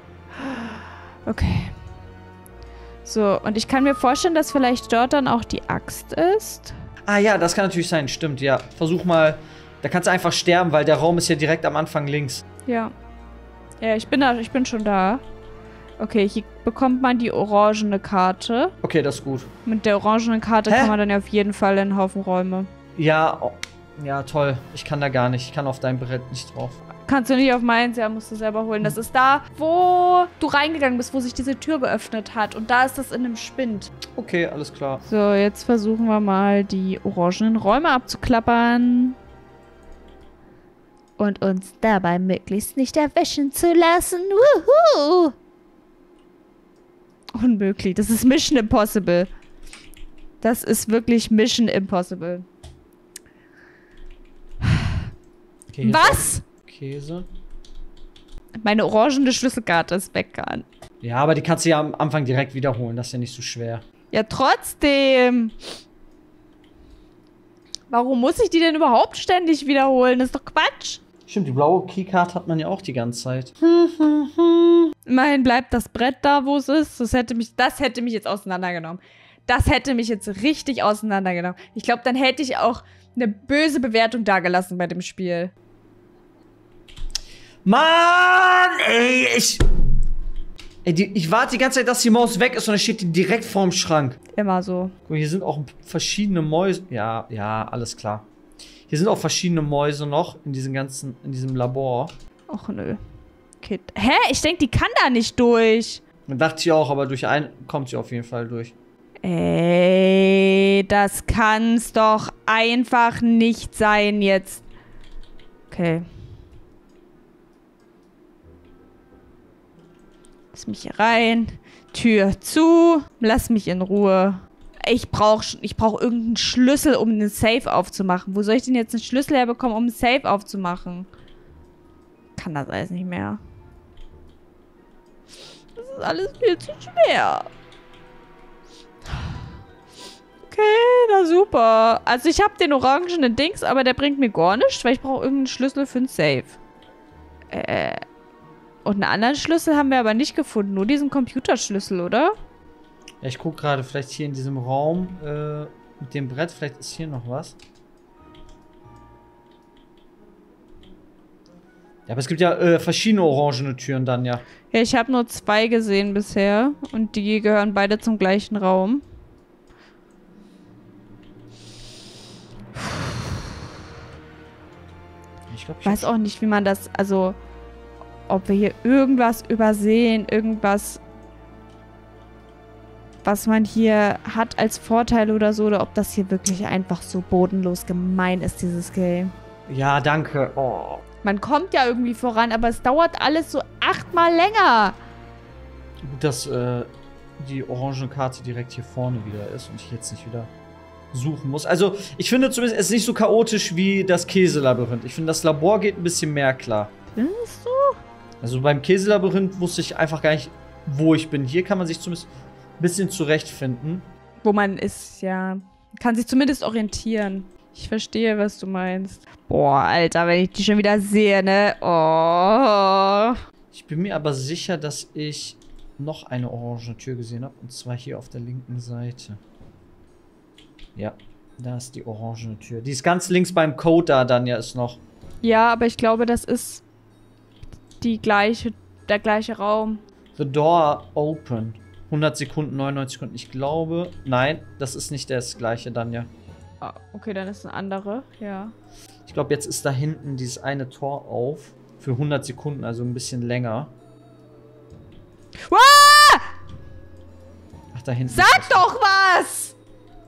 Okay. So, und ich kann mir vorstellen, dass vielleicht dort dann auch die Axt ist. Ah ja, das kann natürlich sein. Stimmt, ja. Versuch mal. Da kannst du einfach sterben, weil der Raum ist ja direkt am Anfang links. Ja. Ja, ich bin schon da. Okay, hier bekommt man die orangene Karte. Okay, das ist gut. Mit der orangenen Karte kann man dann ja auf jeden Fall in einen Haufen Räume. Ja, oh, ja, toll. Ich kann da gar nicht. Ich kann auf dein Brett nicht drauf. Kannst du nicht auf meins, ja, musst du selber holen. Das ist da, wo du reingegangen bist, wo sich diese Tür geöffnet hat. Und da ist das in einem Spind. Okay, alles klar. So, jetzt versuchen wir mal, die orangenen Räume abzuklappern. Und uns dabei möglichst nicht erwischen zu lassen. Wuhu! Unmöglich. Das ist Mission Impossible. Das ist wirklich Mission Impossible. Okay, was? Käse. Meine orangene Schlüsselkarte ist weg, Kahn. Ja, aber die kannst du ja am Anfang direkt wiederholen. Das ist ja nicht so schwer. Ja, trotzdem. Warum muss ich die denn überhaupt ständig wiederholen? Das ist doch Quatsch. Stimmt, die blaue Keycard hat man ja auch die ganze Zeit. Immerhin bleibt das Brett da, wo es ist. Das hätte mich jetzt auseinandergenommen. Das hätte mich jetzt richtig auseinandergenommen. Ich glaube, dann hätte ich auch eine böse Bewertung dagelassen bei dem Spiel. Mann, ey, ich warte die ganze Zeit, dass die Maus weg ist und dann steht die direkt vorm Schrank. Immer so. Guck mal, hier sind auch verschiedene Mäuse. Ja, alles klar. Hier sind auch verschiedene Mäuse noch in diesem Labor. Och nö. Okay. Hä? Ich denke, die kann da nicht durch. Man dachte ich auch, aber durch einen kommt sie auf jeden Fall durch. Ey, das kann's doch einfach nicht sein jetzt. Okay. Lass mich hier rein. Tür zu. Lass mich in Ruhe. Ich brauch irgendeinen Schlüssel, um einen Safe aufzumachen. Wo soll ich denn jetzt einen Schlüssel herbekommen, um einen Safe aufzumachen? Kann das alles nicht mehr. Das ist alles viel zu schwer. Okay, na super. Also ich habe den orangenen Dings, aber der bringt mir gar nichts, weil ich brauche irgendeinen Schlüssel für einen Safe. Und einen anderen Schlüssel haben wir aber nicht gefunden. Nur diesen Computerschlüssel, oder? Ja, ich gucke gerade vielleicht hier in diesem Raum mit dem Brett. Vielleicht ist hier noch was. Ja, aber es gibt ja verschiedene orangene Türen dann, ja. Ja, ich habe nur 2 gesehen bisher. Und die gehören beide zum gleichen Raum. Ich weiß auch nicht, wie man das, also, ob wir hier irgendwas übersehen, irgendwas, was man hier hat als Vorteil oder so, oder ob das hier wirklich einfach so bodenlos gemein ist, dieses Game. Ja, danke. Oh. Man kommt ja irgendwie voran, aber es dauert alles so 8-mal länger. Gut, dass die orange Karte direkt hier vorne wieder ist und ich jetzt nicht wieder suchen muss. Also, ich finde zumindest, es ist nicht so chaotisch wie das Käselabyrinth. Ich finde, das Labor geht ein bisschen mehr klar. Findest du? Also, beim Käselabyrinth wusste ich einfach gar nicht, wo ich bin. Hier kann man sich zumindest ein bisschen zurechtfinden. Wo man ist, ja. Kann sich zumindest orientieren. Ich verstehe, was du meinst. Boah, Alter, wenn ich die schon wieder sehe, ne? Oh. Ich bin mir aber sicher, dass ich noch eine orange Tür gesehen habe. Und zwar hier auf der linken Seite. Ja, da ist die orange Tür. Die ist ganz links beim Code da dann ja ist noch. Ja, aber ich glaube, das ist der gleiche Raum. The door open. 100 Sekunden, 99 Sekunden. Ich glaube, nein, das ist nicht das gleiche dann ja. Ah, okay, dann ist eine andere, ja. Ich glaube, jetzt ist da hinten dieses eine Tor auf. Für 100 Sekunden, also ein bisschen länger. da hinten. Sag doch was!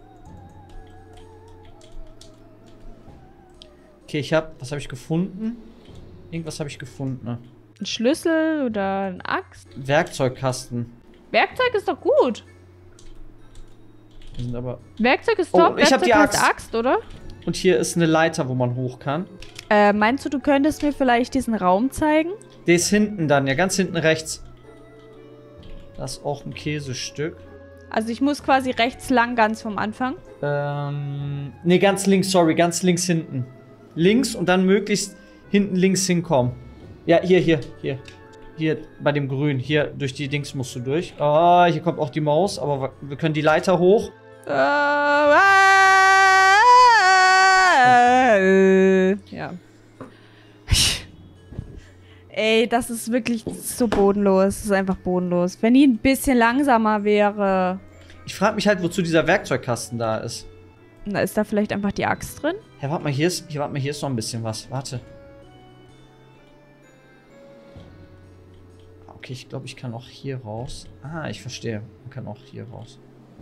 Okay, was habe ich gefunden? Irgendwas habe ich gefunden, ne? Ein Schlüssel oder eine Axt? Werkzeugkasten. Werkzeug ist doch gut. Die sind aber... Werkzeug ist top. Ich habe die heißt Axt. Axt, oder? Und hier ist eine Leiter, wo man hoch kann. Meinst du könntest mir vielleicht diesen Raum zeigen? Der ist hinten dann, ja, ganz hinten rechts. Da ist auch ein Käsestück. Also ich muss quasi rechts lang, ganz vom Anfang. Nee, ganz links, sorry, ganz links hinten. Links und dann möglichst hinten links hinkommen. Ja, hier. Hier, bei dem Grün. Hier, durch die Dings musst du durch. Oh, hier kommt auch die Maus, aber wir können die Leiter hoch. Ja. Ey, das ist wirklich so bodenlos. Das ist einfach bodenlos. Wenn die ein bisschen langsamer wäre. Ich frage mich halt, wozu dieser Werkzeugkasten da ist. Da ist da vielleicht einfach die Axt drin? Ja, warte mal, hier ist noch ein bisschen was. Warte. Okay, ich glaube, ich kann auch hier raus. Ah, ich verstehe. Man kann auch hier raus.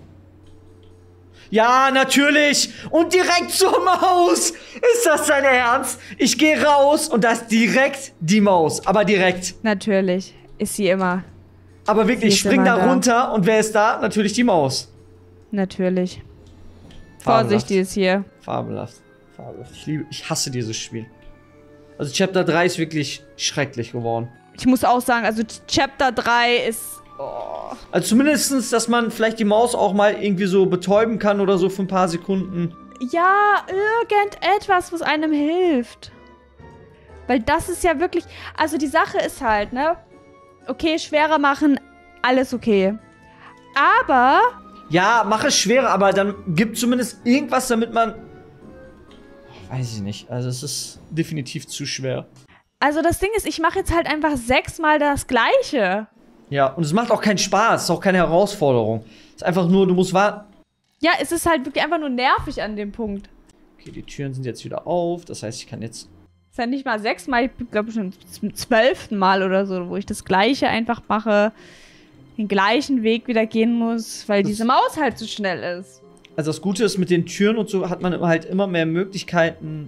Ja, natürlich! Und direkt zur Maus! Ist das dein Ernst? Ich gehe raus und da ist direkt die Maus. Aber direkt. Natürlich. Ist sie immer. Aber wirklich, ich spring da runter und wer ist da? Natürlich die Maus. Natürlich. Fabelhaft. Vorsicht, die ist hier. Fabelhaft. Ich hasse dieses Spiel. Also Chapter 3 ist wirklich schrecklich geworden. Ich muss auch sagen, also Chapter 3 ist... Oh. Also zumindestens, dass man vielleicht die Maus auch mal irgendwie so betäuben kann oder so für ein paar Sekunden. Ja, irgendetwas, was einem hilft. Weil das ist ja wirklich... Also die Sache ist halt, ne? Okay, schwerer machen, alles okay. Aber... Ja, mach es schwerer, aber dann gibt zumindest irgendwas, damit man... Weiß ich nicht. Also es ist definitiv zu schwer. Also das Ding ist, ich mache jetzt halt einfach 6-mal das Gleiche. Ja, und es macht auch keinen Spaß. Es ist auch keine Herausforderung. Es ist einfach nur, du musst warten. Ja, es ist halt wirklich einfach nur nervig an dem Punkt. Okay, die Türen sind jetzt wieder auf. Das heißt, ich kann jetzt... Es ist ja nicht mal 6-mal, ich glaube schon zum 12. Mal oder so, wo ich das Gleiche einfach mache, den gleichen Weg wieder gehen muss, weil diese Maus halt so schnell ist. Also das Gute ist, mit den Türen und so hat man halt immer mehr Möglichkeiten.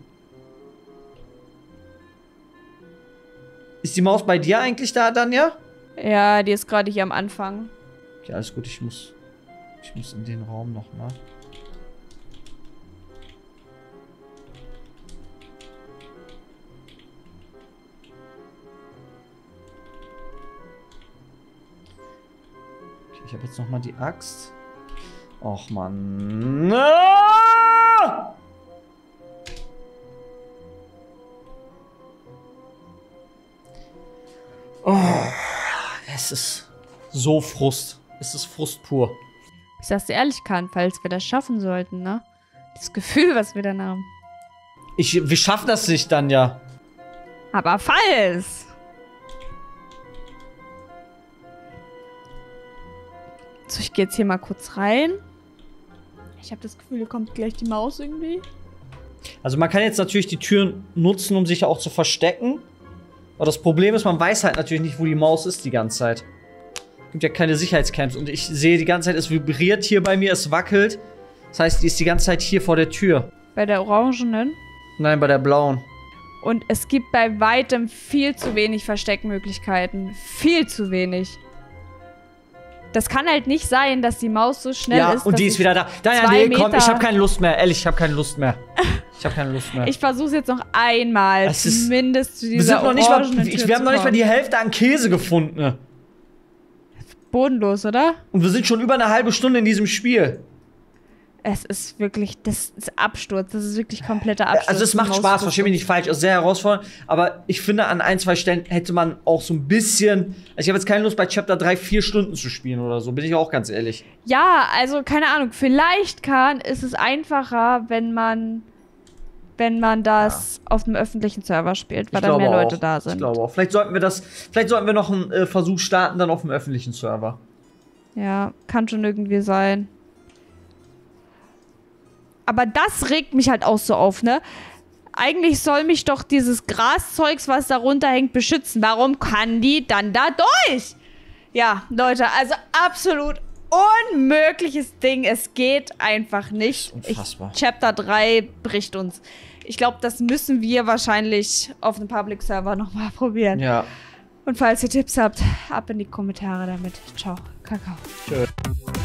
Ist die Maus bei dir eigentlich da, Danja? Ja, die ist gerade hier am Anfang. Okay, alles gut, ich muss in den Raum nochmal. Okay, ich habe jetzt nochmal die Axt. Och, Mann. Ah! Oh, es ist so Frust. Es ist Frust pur. Ich sag's dir ehrlich, Kahn, falls wir das schaffen sollten, ne? Das Gefühl, was wir dann haben. Wir schaffen das nicht, dann ja. Aber falls! So, ich gehe jetzt hier mal kurz rein. Ich habe das Gefühl, hier kommt gleich die Maus irgendwie. Also man kann jetzt natürlich die Türen nutzen, um sich auch zu verstecken. Aber das Problem ist, man weiß halt natürlich nicht, wo die Maus ist die ganze Zeit. Es gibt ja keine Sicherheitscamps. Und ich sehe die ganze Zeit, es vibriert hier bei mir, es wackelt. Das heißt, die ist die ganze Zeit hier vor der Tür. Bei der orangenen? Nein, bei der blauen. Und es gibt bei weitem viel zu wenig Versteckmöglichkeiten. Viel zu wenig. Das kann halt nicht sein, dass die Maus so schnell ist. Ja, und die ist wieder da. Danja, nee, komm, ich habe keine Lust mehr. Ehrlich, ich habe keine Lust mehr. Ich habe keine Lust mehr. Ich versuche es jetzt noch einmal, zumindest zu dieser wir haben noch nicht mal die Hälfte an Käse gefunden. Bodenlos, oder? Und wir sind schon über eine halbe Stunde in diesem Spiel. Es ist wirklich, das ist Absturz. Das ist wirklich kompletter Absturz. Also es macht Spaß, verstehe mich nicht falsch, es ist sehr herausfordernd. Aber ich finde, an ein, zwei Stellen hätte man auch so ein bisschen... Also ich habe jetzt keine Lust, bei Chapter 3 4 Stunden zu spielen oder so, bin ich auch ganz ehrlich. Ja, also keine Ahnung, vielleicht ist es einfacher, wenn man das auf dem öffentlichen Server spielt, weil dann mehr Leute da sind. Ich glaube auch. Vielleicht sollten wir noch einen Versuch starten, dann auf dem öffentlichen Server. Ja, kann schon irgendwie sein. Aber das regt mich halt auch so auf, ne? Eigentlich soll mich doch dieses Graszeugs, was da runterhängt, beschützen. Warum kann die dann da durch? Ja, Leute, also absolut unmögliches Ding. Es geht einfach nicht. Unfassbar. Chapter 3 bricht uns. Ich glaube, das müssen wir wahrscheinlich auf einem Public-Server nochmal probieren. Ja. Und falls ihr Tipps habt, ab in die Kommentare damit. Ciao, Kakao. Tschö.